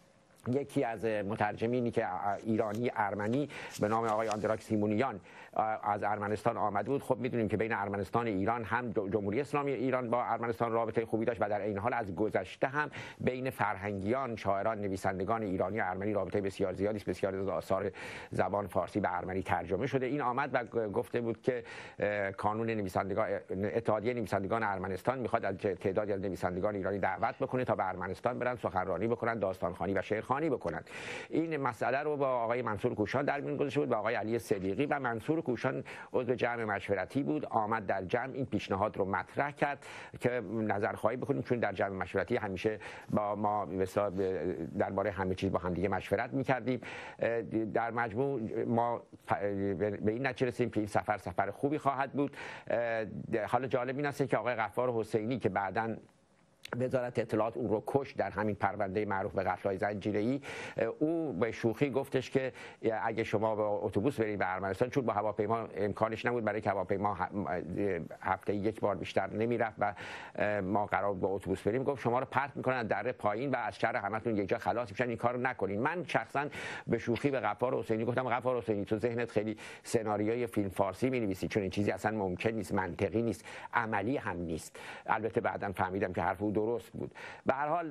یکی از مترجمینی که ایرانی ارمنی به نام آقای آندراک سیمونیان از ارمنستان آمده بود. خب میدونیم که بین ارمنستان و ایران هم جمهوری اسلامی ایران با ارمنستان رابطه خوبی داشت و در این حال از گذشته هم بین فرهنگیان، شاعران، نویسندگان ایرانی و ارمنی رابطه بسیار زیادی است. بسیار از آثار زبان فارسی به ارمنی ترجمه شده. این آمد و گفته بود که کانون نویسندگان، اتحادیه نویسندگان ارمنستان میخواد از تعدادی از نویسندگان ایرانی دعوت بکنه تا به ارمنستان برن سخنرانی بکنن، داستانخوانی و شعرخوانی بکنن. این مسئله رو با آقای منصور کوشان در میون گذاشته بود و آقای علی صدیقی و منصور کوشان عضو جمع مشورتی بود. آمد در جمع این پیشنهاد رو مطرح کرد که نظرخواهی بکنیم، چون در جمع مشورتی همیشه با ما درباره همه چیز با هم دیگه مشورت می‌کردیم. در مجموع ما به این نتیجه رسیدیم که این سفر خوبی خواهد بود. حالا جالب این است که آقای غفار حسینی که بعداً وزارت اطلاعات اون رو کشت در همین پرونده معروف به قتل‌های زنجیره‌ای، او به شوخی گفتش که اگه شما با اتوبوس برید به ارمنستان، چون با هواپیما امکانش نبود برای که هواپیما هفته یک بار بیشتر نمیرفت و ما قرار بود با اتوبوس بریم، گفت شما رو پرت میکنن از دره پایین و از شر همتون یک جا خلاص میشن، این کارو نکنین. من شخصا به شوخی به غفار حسینی گفتم غفار حسینی تو ذهنت خیلی سناریوی فیلم فارسی می‌نویسی، چون این چیزی اصلا ممکن نیست، منطقی نیست، عملی هم نیست. البته بعداً فهمیدم که حرف درست بود. به هر حال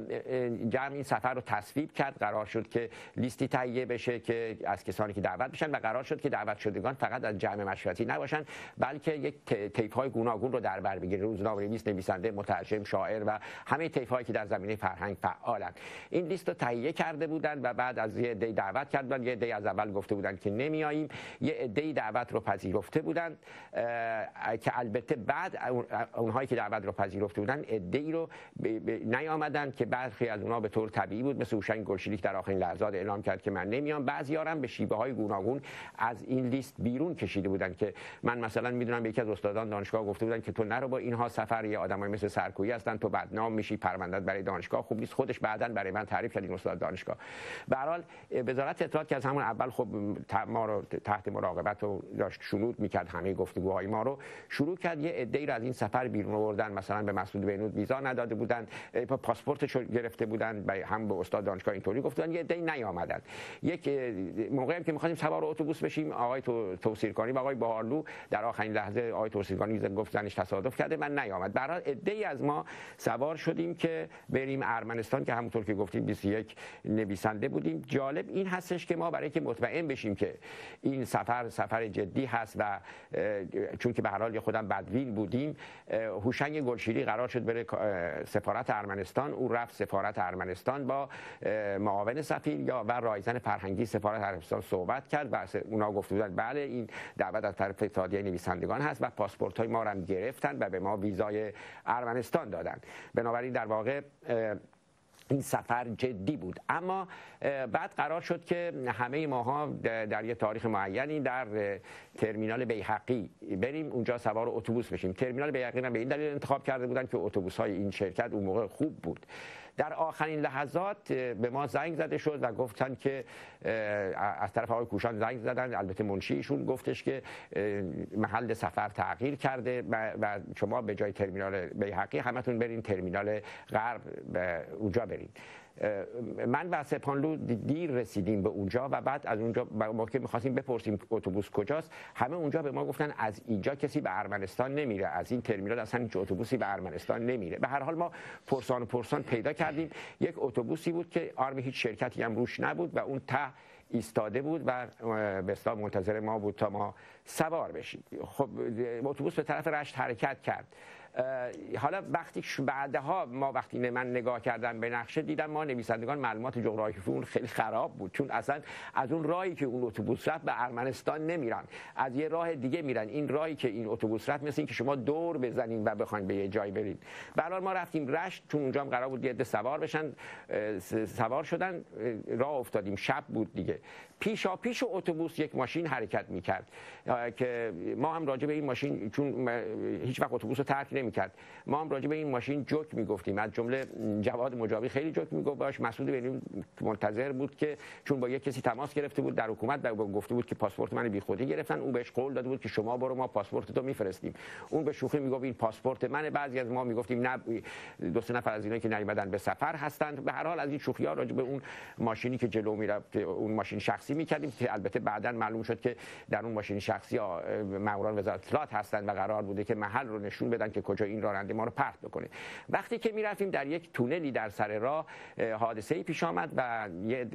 جمع این سفر رو تصویب کرد. قرار شد که لیستی تهیه بشه که از کسانی که دعوت بشن و قرار شد که دعوت شدگان فقط از جمع مشورتی نباشن، بلکه یک طیف‌های گوناگون رو در بر بگیره: روزنامه‌نویس، نویسنده، مترجم، شاعر و همه طیف‌هایی که در زمینه فرهنگ فعالند. این لیست رو تهیه کرده بودن و بعد از یه عده دعوت کردن. یه عده از اول گفته بودن که نمیاییم، یه عده دعوت رو پذیرفته بودن که البته بعد اونهایی که دعوت رو پذیرفته بودن عده‌ای رو نیامدن که برخی از اونها به طور طبیعی بود، مثل هوشنگ گلشیری در آخرین لحظات اعلام کرد که من نمیام. بعضی‌ها هم به شیوه‌های گوناگون از این لیست بیرون کشیده بودن که من مثلا میدونم یکی از استادان دانشگاه گفته بودن که تو نرو با اینها سفر، یه آدمای مثل سرکویی هستن، تو بدنام میشی، پرونده‌ات برای دانشگاه خوب نیست. خودش بعداً برای من تعریف کرد این استاد دانشگاه. به هر حال وزارت اطلاعات که از همون اول خب ما رو تحت مراقبت و داشت شنود میکرد، همه گفتگوهای ما رو شروع کرد. یه عده‌ای رو از این سفر بیرون آوردن، مثلا به مسعود بهنود ویزا نداده بودن، پاسپورتش رو گرفته بودن، هم به استاد دانشگاه اینطوری گفتن، یه عده‌ای نیامدن. یک موقعی که می‌خواستیم سوار اتوبوس بشیم، آقای توصیرکانی و آقای بهارلو در آخرین لحظه آقای توصیرکانی گفت زنش تصادف کرده، من نیامد. برای عده‌ای از ما سوار شدیم که بریم ارمنستان که همونطور که گفتیم 21 نویسنده بودیم. جالب این هستش که ما برای که مطمئن بشیم که این سفر جدی هست و چون که به هر حال خودم بدوین بودیم، هوشنگ گلشیری قرار شد بره سفارت ارمنستان. او رفت سفارت ارمنستان با معاون سفیر و رایزن فرهنگی سفارت ارمنستان صحبت کرد و اونا گفته بودن بله این دعوت از طرف اتحادیه نویسندگان هست و پاسپورت های ما رو هم گرفتن و به ما ویزای ارمنستان دادن. بنابراین در واقع این سفر جدی بود. اما بعد قرار شد که همه ماها در یه تاریخ معینی در ترمینال بیهقی بریم اونجا سوار اتوبوس بشیم. ترمینال بیهقی رو به این دلیل انتخاب کرده بودن که اتوبوس‌های این شرکت اون موقع خوب بود. در آخرین لحظات به ما زنگ زده شد و گفتن که از طرف آقای کوشان زنگ زدن، البته منشیشون گفتش که محل سفر تغییر کرده و شما به جای ترمینال بیهقی همتون برین ترمینال غرب اونجا برین. من و سپانلو دیر رسیدیم به اونجا و بعد از اونجا ما که می‌خواستیم بپرسیم اتوبوس کجاست، همه اونجا به ما گفتن از اینجا کسی به ارمنستان نمیره، از این ترمینال اصلا هیچ اتوبوسی به ارمنستان نمیره. به هر حال ما پرسان پیدا کردیم. یک اتوبوسی بود که آرم هیچ شرکتی هم روش نبود و اون ته ایستاده بود و به اصطلاح منتظر ما بود تا ما سوار بشیم. خب اتوبوس به طرف رشت حرکت کرد. حالا وقتی بعدها وقتی من نگاه کردم به نقشه دیدم ما نویسندگان معلومات جغرافیایی خیلی خراب بود، چون اصلا از اون راهی که اون اتوبوس رفت به ارمنستان نمیرن، از یه راه دیگه میرن. این راهی که این اتوبوس رفت مثل این که شما دور بزنین و بخواید به یه جای برید. به هر حال ما رفتیم رشت، چون اونجا هم قرار بود یه عده سوار بشن، سوار شدن، راه افتادیم، شب بود دیگه. پیش اتوبوس یک ماشین حرکت میکرد که ما هم راجع به این ماشین، چون هیچ وقت اتوبوس رو ترک نمی‌کرد. ما هم راجع به این ماشین جوک میگفتیم، از جمله جواد مجابی خیلی جوک میگفت باش. مسعود بنیامین منتظر بود که چون با یک کسی تماس گرفته بود در حکومت و گفته بود که پاسپورت من بیخودی گرفتن، اون بهش قول داده بود که شما برو ما پاسپورت تو میفرستیم. اون به شوخی میگفت این پاسپورت منه. بعضی از ما میگفتیم نه، دو سه نفر از اینا که نیومدن به سفر هستند. به هر حال از این شوخی‌ها راجع به اون ماشینی که جلو میرفت، اون ماشین شخصی میکردیم که البته بعداً معلوم شد که در اون ماشین شخصی ماموران وزارت اطلاعات هستند و قرار بوده که محل رو نشون بدن که کجا این راننده ما رو پرت بکنه. وقتی که میرفتیم در یک تونلی در سر راه حادثه‌ای پیش آمد و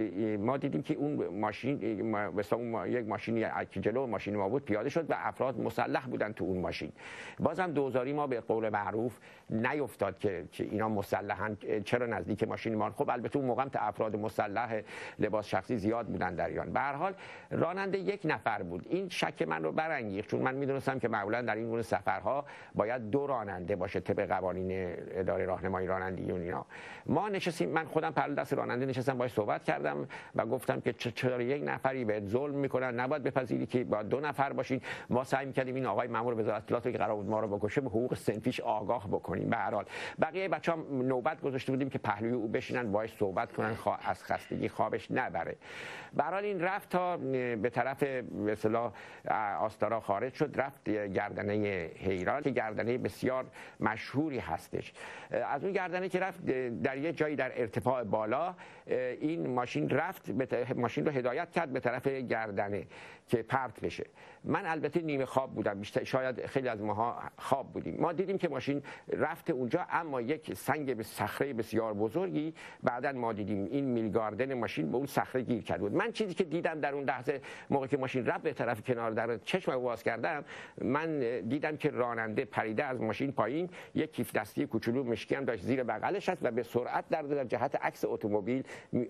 ما دیدیم که اون ماشین مثلا یک ماشینی که جلو ماشین ما بود پیاده شد و افراد مسلح بودن تو اون ماشین. بازم دوزاری ما به قول معروف نیفتاد که اینا مسلحن، چرا نزدیک ماشین ما. خب البته اون موقع هم افراد مسلح لباس شخصی زیاد بودن در ایران. به هر حال راننده یک نفر بود. این شک من رو برانگیخت، چون من میدونستم که معمولا در این گونه سفرها باید دو راننده باشه طبق قوانین اداره راهنمایی رانندگی و اینا. ما نشستیم، من خودم پهلو دست راننده نشستم باهاش صحبت کردم و گفتم که چرا یک نفری بهت ظلم میکنن، نباید بپذیری که با دو نفر باشین. ما سعی می‌کردیم این آقای مأمور وزارت اطلاعات که قرار بود ما رو بکشه به حقوق صنفیش آگاه بکنیم. به هر حال بقیه بچه‌ها نوبت گذاشته بودیم که پهلوی او بشینن باهاش صحبت کنن، از خستگی خوابش نبره. به هر حال این رفت تا به طرف به اصطلاح آستارا خارج شد، رفت گردنه حیران که گردنه بسیار مشهوری هستش. از اون گردنه که رفت در یه جایی در ارتفاع بالا این ماشین رفت، ماشین رو هدایت کرد به طرف گردنه که پرت بشه. من البته نیمه خواب بودم، شاید خیلی از ماها خواب بودیم. ما دیدیم که ماشین رفت اونجا، اما یک سنگ به صخره بسیار بزرگی بعداً ما دیدیم این میلگاردن ماشین به اون صخره گیر کرده بود. من چیزی که دیدم در اون لحظه موقعی که ماشین رفت به طرف کنار، در چشمم باز کردم، من دیدم که راننده پریده از ماشین پایین، یک کیف دستی کوچولو مشکی هم داشت زیر بغلش هست و به سرعت در جهت عکس اتومبیل،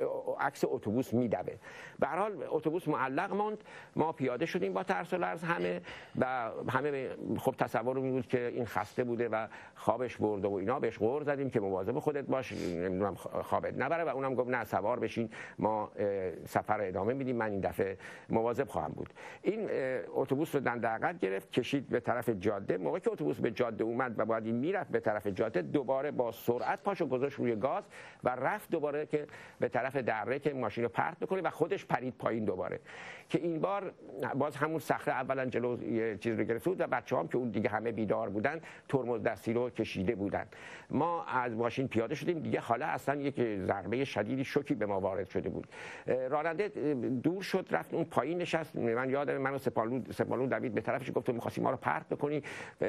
عکس اتوبوس میدوه. به هر حال اتوبوس معلق ماند. ما پیاده شدیم با ترس و لرز همه و همه خب تصور می بود که این خسته بوده و خوابش برده و اینا. بهش غر زدیم که مواظب خودت باش، نمیدونم خوابت نبره و اونم گفت نه سوار بشین، ما سفر ادامه میدیم، من این دفعه مواظب خواهم بود. این اتوبوس رو دنده عقب گرفت، کشید به طرف جاده. موقعی که اتوبوس به جاده اومد و بعد این میرفت به طرف جاده، دوباره با سرعت پاشو گذاشت روی گاز و رفت دوباره که به طرف دره که ماشین رو پرت بکنه و خودش پرید پایین دوباره. که این بار باز همون صخره اولا جلو یه چیز رو گرفت و بچه‌هام که اون دیگه همه بیدار بودن ترمز دستی رو کشیده بودن. ما از ماشین پیاده شدیم دیگه، حالا اصلا یک ضربه شدیدی شوکی به ما وارد شده بود. راننده دور شد رفت اون پایین نشست. من یادم منو سپالون دوید به طرفش، گفت تو می‌خواستی ما رو پرت بکنی،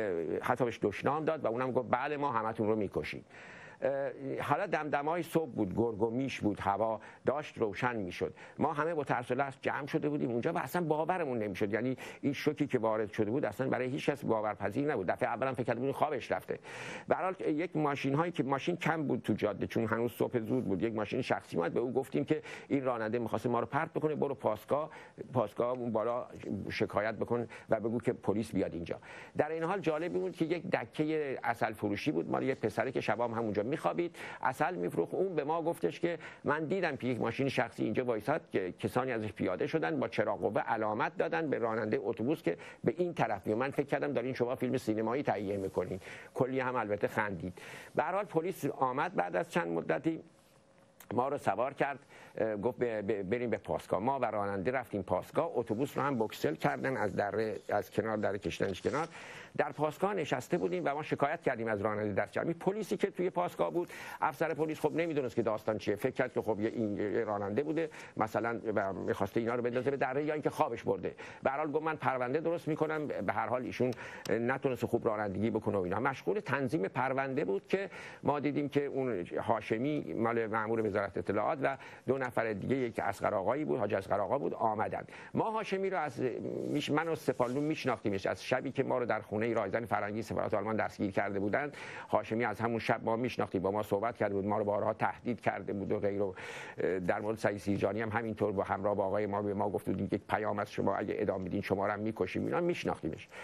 حتی بهش دشنام داد و اونم گفت بله ما همتون رو می‌کشیم. حالا دمدمای صبح بود، گرگ و میش بود، هوا داشت روشن میشد. ما همه با ترس و لرز جمع شده بودیم اونجا و اصلا باورمون نمیشد. یعنی این شوکی که وارد شده بود اصلا برای هیچ کس باورپذیر نبود. دفعه اولم فکر کردیم خوابش رفته. به هر حال یک ماشین‌هایی که ماشین کم بود تو جاده چون هنوز صبح زود بود، یک ماشین شخصی اومد، به او گفتیم که این راننده می‌خواد ما رو پرت بکنه، برو پاسگاه اون بالا شکایت بکن و بگو که پلیس بیاد اینجا. در این حال جالب بود که یک دکه عسل فروشی بود، مال یک پسری که شبام همونجا میخوابید، عسل میفروخت. اون به ما گفتش که من دیدم که یک ماشین شخصی اینجا وایساد که کسانی ازش پیاده شدن با چراغ قوه علامت دادن به راننده اتوبوس که به این طرف میاد. من فکر کردم دارین شما فیلم سینمایی تهیه میکنین. کلی هم البته خندید. به هر حال پلیس آمد بعد از چند مدتی، ما رو سوار کرد، گفت بریم به پاسگاه. ما و راننده رفتیم پاسگاه. اتوبوس رو هم بوکسل کردن از کنار در کشتنش کنار. در پاسگاه نشسته بودیم و ما شکایت کردیم از راننده دست جمعی. پلیسی که توی پاسگاه بود، افسر پلیس خب نمیدونست که داستان چیه، فکر کرد که خب این راننده بوده مثلا می‌خواسته اینا رو بندازه به دره یا اینکه خوابش برده. به هر حال گفت من پرونده درست میکنم. به هر حال ایشون نتونست خوب رانندگی بکنه و اینا. مشغول تنظیم پرونده بود که ما دیدیم که اون هاشمی مال مأمور وزارت اطلاعات و دو نفر دیگه، یک اصغر آقایی بود، حاج اصغر آقا بود، آمدن. ما هاشمی رو از من و سپالون میشناختیمش از شبی که ما رو در خونه رایزن فرنگی سفارت آلمان دستگیر کرده بودند. هاشمی از همون شب ما میشناختیم، با ما صحبت کرده بود، ما رو بارها تهدید کرده بود و غیره. در مورد سعید سیرجانی هم همینطور با همراه با آقای ما به ما گفت بود یک پیام از شما اگه ادامه بدین شما رو هم میکشیم. اینا میشناختیمش.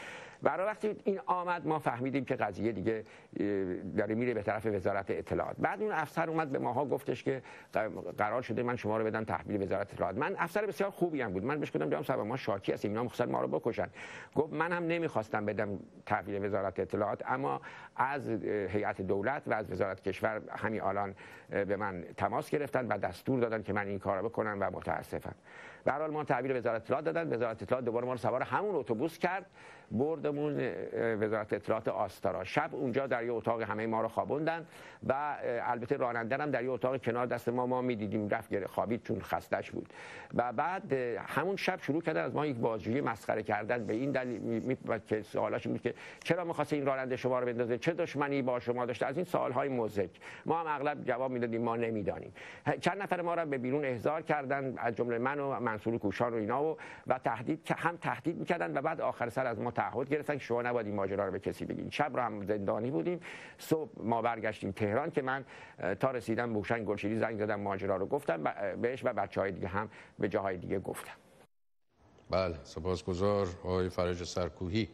برای وقتی این آمد ما فهمیدیم که قضیه دیگه داره میره به طرف وزارت اطلاعات. بعد اون افسر اومد به ماها گفتش که قرار شده من شما رو بدم تحویل وزارت اطلاعات. من افسر بسیار خوبی هم بود، من بهش گفتم جناب صاحب ما شاکی هستیم، اینا می‌خواستن ما رو بکشن. گفت من هم نمیخواستم بدم تحویل وزارت اطلاعات، اما از هیئت دولت و از وزارت کشور همین الان به من تماس گرفتن و دستور دادن که من این کارو بکنم و متاسفم. به هر حال ما تحویل وزارت اطلاعات دادن. وزارت اطلاعات دوباره ما رو سوار همون اتوبوس کرد، بردمون وزارت اطلاعات آستارا. شب اونجا در یه اتاق همه ما رو خوابوندن و البته راننده هم در یه اتاق کنار دست ما میدیدیم، رفت خوابید چون خستش بود. و بعد همون شب شروع کردن از ما یک بازجویی مسخره کردن به این دلیل که سوالاش بود که چرا می‌خواسته این راننده شما رو بندازه، چه دشمنی با شما داشته، از این سوال‌های مزهک. ما هم اغلب جواب میدادیم ما نمیدانیم. چند نفر ما را به بیرون احضار کردن، از جمله من و منصور کوشان و اینا و تهدید می‌کردن و بعد آخر سر از ما تعهد گرفتن که شما نباید این ماجرا رو به کسی بگین. شب رو هم زندانی بودیم. صبح ما برگشتیم تهران که من تا رسیدم به هوشنگ گلشیری زنگ زدم، ماجرا رو گفتم بهش و بچه‌های دیگه هم به جاهای دیگه گفتم. بله، سپاسگزار آقای فرج سرکوهی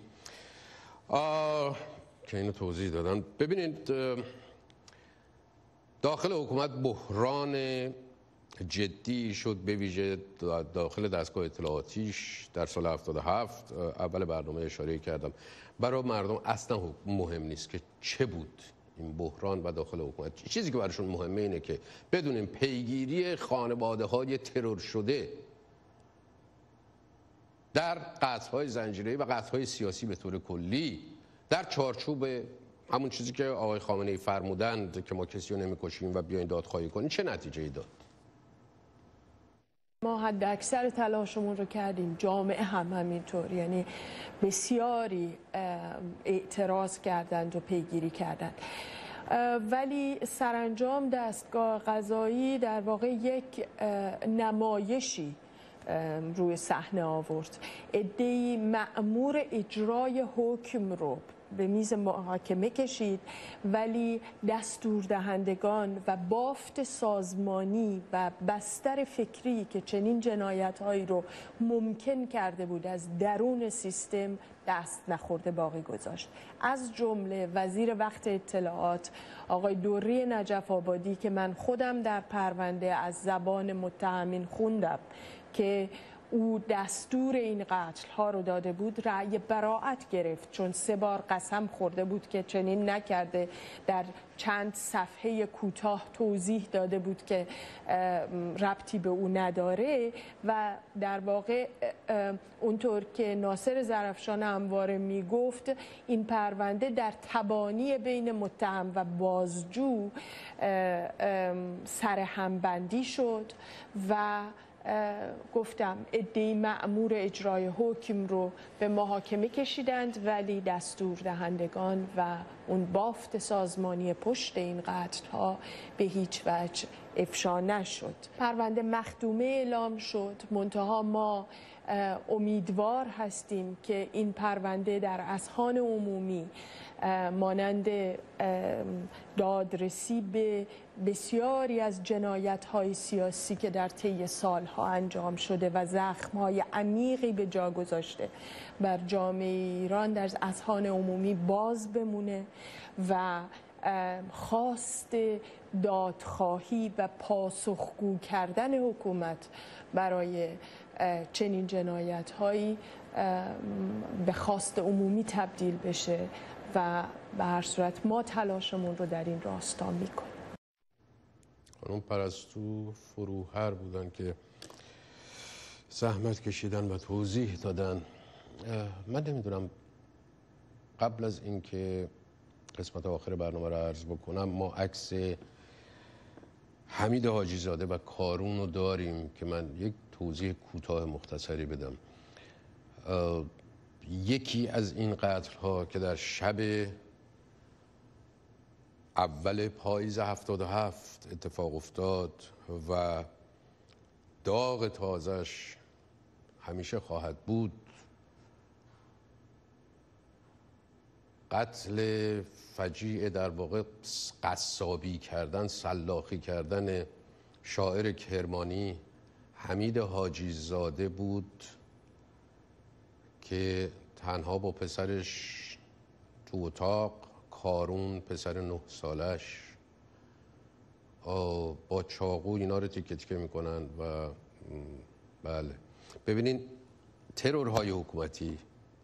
که اینو توضیح دادن. ببینید داخل حکومت بحران جدی شد، به ویژه داخل دستگاه اطلاعاتیش در سال 77. اول برنامه اشاره کردم برای مردم اصلا مهم نیست که چه بود این بحران و داخل حکومت. چیزی که براشون مهمه اینه که بدونیم پیگیری خانواده‌های ترور شده در قطع‌های زنجیره‌ای و قطع‌های سیاسی به طور کلی در چارچوب همون چیزی که آقای خامنه‌ای فرمودند که ما کسی رو نمی‌کشیم و بیاین دادخواهی کنیم چه نتیجه‌ای داد. ما حد اکثر تلاشمون رو کردیم، جامعه هم همینطور، یعنی بسیاری اعتراض کردند و پیگیری کردند، ولی سرانجام دستگاه قضایی در واقع یک نمایشی روی صحنه آورد. عده‌ای مأمور اجرای حکم رو به میز محاکمه کشید، ولی دستور دهندگان و بافت سازمانی و بستر فکری که چنین جنایت‌هایی رو ممکن کرده بود از درون سیستم دست نخورده باقی گذاشت. از جمله وزیر وقت اطلاعات آقای دوری نجف آبادی که من خودم در پرونده از زبان متهمین خوندم که او دستور این قتل ها رو داده بود، رأی براءت گرفت چون 3 بار قسم خورده بود که چنین نکرده. در چند صفحه کوتاه توضیح داده بود که ربطی به او نداره و در واقع اونطور که ناصر ظرفشان همواره میگفت این پرونده در تبانی بین متهم و بازجو سرهمبندی شد و گفتم عده‌ای مأمور اجرای حکم رو به محاکمه کشیدند، ولی دستور دهندگان و اون بافت سازمانی پشت این قتل ها به هیچ وجه افشا نشد. پرونده مختومه اعلام شد، منتها ما امیدوار هستیم که این پرونده در اذهان عمومی مانند دادرسی به بسیاری از جنایت‌های سیاسی که در طی سالها انجام شده و زخم‌های عمیقی به جا گذاشته بر جامعه ایران در اذهان عمومی باز بمونه و خواست دادخواهی و پاسخگو کردن حکومت برای چنین جنایت‌هایی به خواست عمومی تبدیل بشه و به هر صورت ما تلاشمون رو در این راستا میکنیم. خانم پرستو فروهر بودن که زحمت کشیدن و توضیح دادن. من نمیدونم قبل از اینکه قسمت آخر برنامه رو عرض بکنم ما عکس حمید حاجی زاده و کارون رو داریم که من یک توضیح کوتاه مختصری بدم. یکی از این قتل ها که در شب اول پاییز 77 اتفاق افتاد و داغ تازش همیشه خواهد بود، قتل فجیع در واقع قصابی کردن، سلاخی کردن شاعر کرمانی حمید حاجی زاده بود که تنها با پسرش تو اتاق، کارون پسر 9 سالش با چاقو اینا رو تیکه تیکه میکنن و بله. ببینین ترورهای حکومتی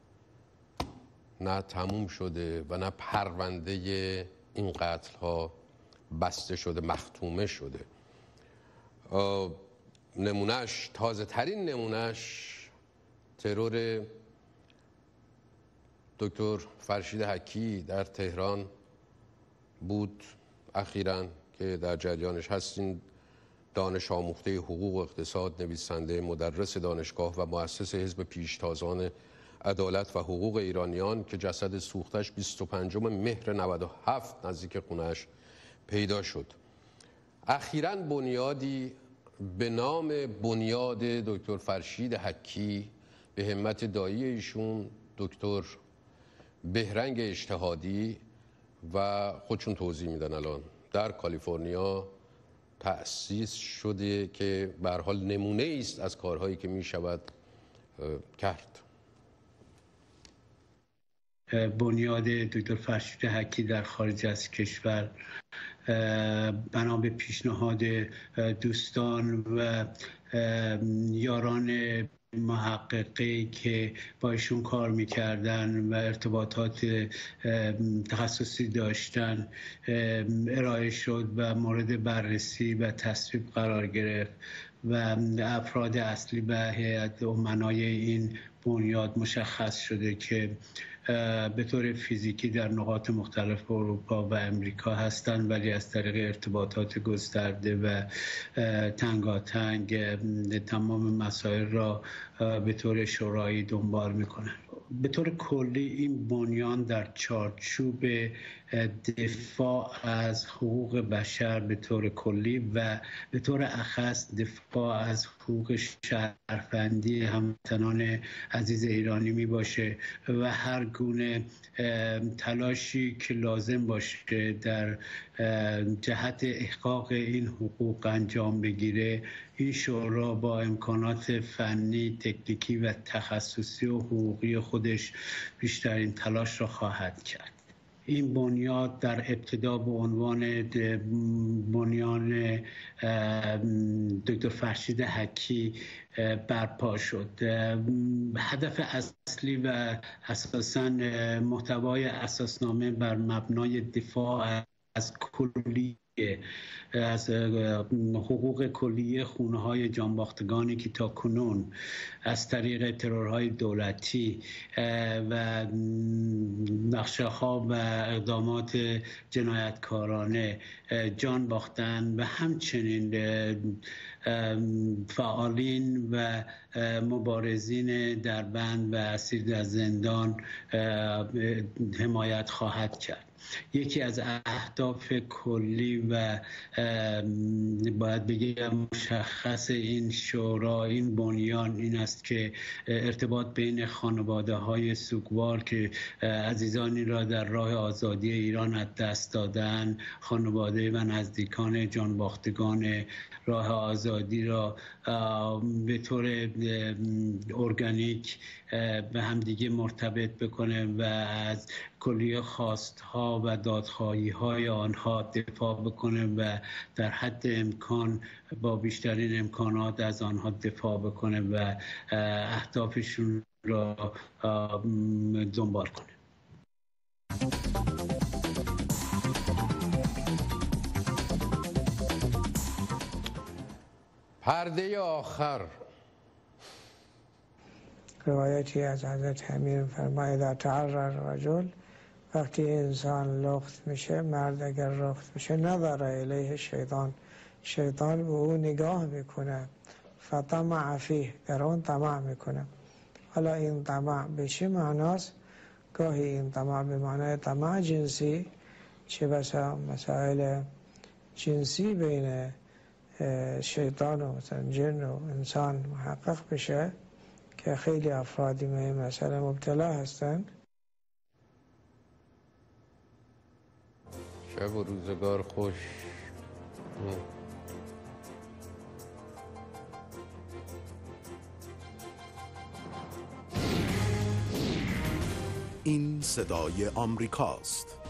نه تموم شده و نه پرونده این قتل ها بسته شده، مختومه شده. نمونهش، تازه ترین نمونهش ترور دکتر فرشید حکی در تهران بود اخیراً که در جریانش هستین. دانش آموخته حقوق و اقتصاد، نویسنده، مدرس دانشگاه و مؤسس حزب پیشتازان عدالت و حقوق ایرانیان که جسد سوختش 25 مهر 97 نزدیک خونه‌اش پیدا شد. اخیراً بنیادی به نام بنیاد دکتر فرشید حکی به همت دایی ایشون دکتر بهرنگ اجتهادی و خودشون توضیح میدن الان در کالیفرنیا تأسیس شده که به هر حال نمونه است از کارهایی که می شود کرد. بنیاد دکتر فرشید حکی در خارج از کشور بنا به پیشنهاد دوستان و یاران محققی که با ایشون کار میکردن و ارتباطات تخصصی داشتن ارائه شد و مورد بررسی و تصویب قرار گرفت و افراد اصلی و هیئت امنای این بنیاد مشخص شده که به طور فیزیکی در نقاط مختلف اروپا و امریکا هستند ولی از طریق ارتباطات گسترده و تنگاتنگ تمام مسائل را به طور شورایی دنبال میکنند. به طور کلی این بنیان در چارچوب دفاع از حقوق بشر به طور کلی و به طور اخص دفاع از حقوق شهروندی هموطنان عزیز ایرانی می باشه و هر گونه تلاشی که لازم باشه در جهت احقاق این حقوق انجام بگیره، این شورا با امکانات فنی، تکنیکی و تخصصی و حقوقی خودش بیشترین تلاش را خواهد کرد. این بنیاد در ابتدا به عنوان بنیان دکتر فرشید حکی برپا شد. هدف اصلی و اساساً محتوای اساسنامه بر مبنای دفاع از از حقوق کلیه خونه‌های جانباختگانی که تا کنون از طریق ترورهای دولتی و نقشه‌ها و اقدامات جنایتکارانه جان باختن و همچنین فعالین و مبارزین در بند و اسیر در زندان حمایت خواهد کرد. یکی از اهداف کلی و باید بگم مشخص این شورا، این بنیان این است که ارتباط بین خانواده های سوگوار که عزیزانی را در راه آزادی ایران از دست دادن، خانواده و نزدیکان جانباختگان راه آزادی را به طور ارگانیک به همدیگه مرتبط بکنه و از کلیه خواستها و دادخواهی‌های آنها دفاع بکنه و در حد امکان با بیشترین امکانات از آنها دفاع بکنه و اهدافشون را دنبال کنه. پرده آخر. روایتی از حضرت امیر فرماید اذا تعرض رجل، وقتی انسان لخت میشه، مرد اگر لخت میشه، نظر الیه شیطان به او نگاه میکنه، فطمع فیه، در اون طمع میکنه. حالا این طمع به چه معناست؟ گاهی این طمع به معنای طمع جنسی، چه بسا مسائل جنسی بین شیطان و مثلا جن و انسان محقق بشه که خیلی افرادی به این مسئله مبتلا هستند. شب و روزگار خوش. این صدای آمریکاست.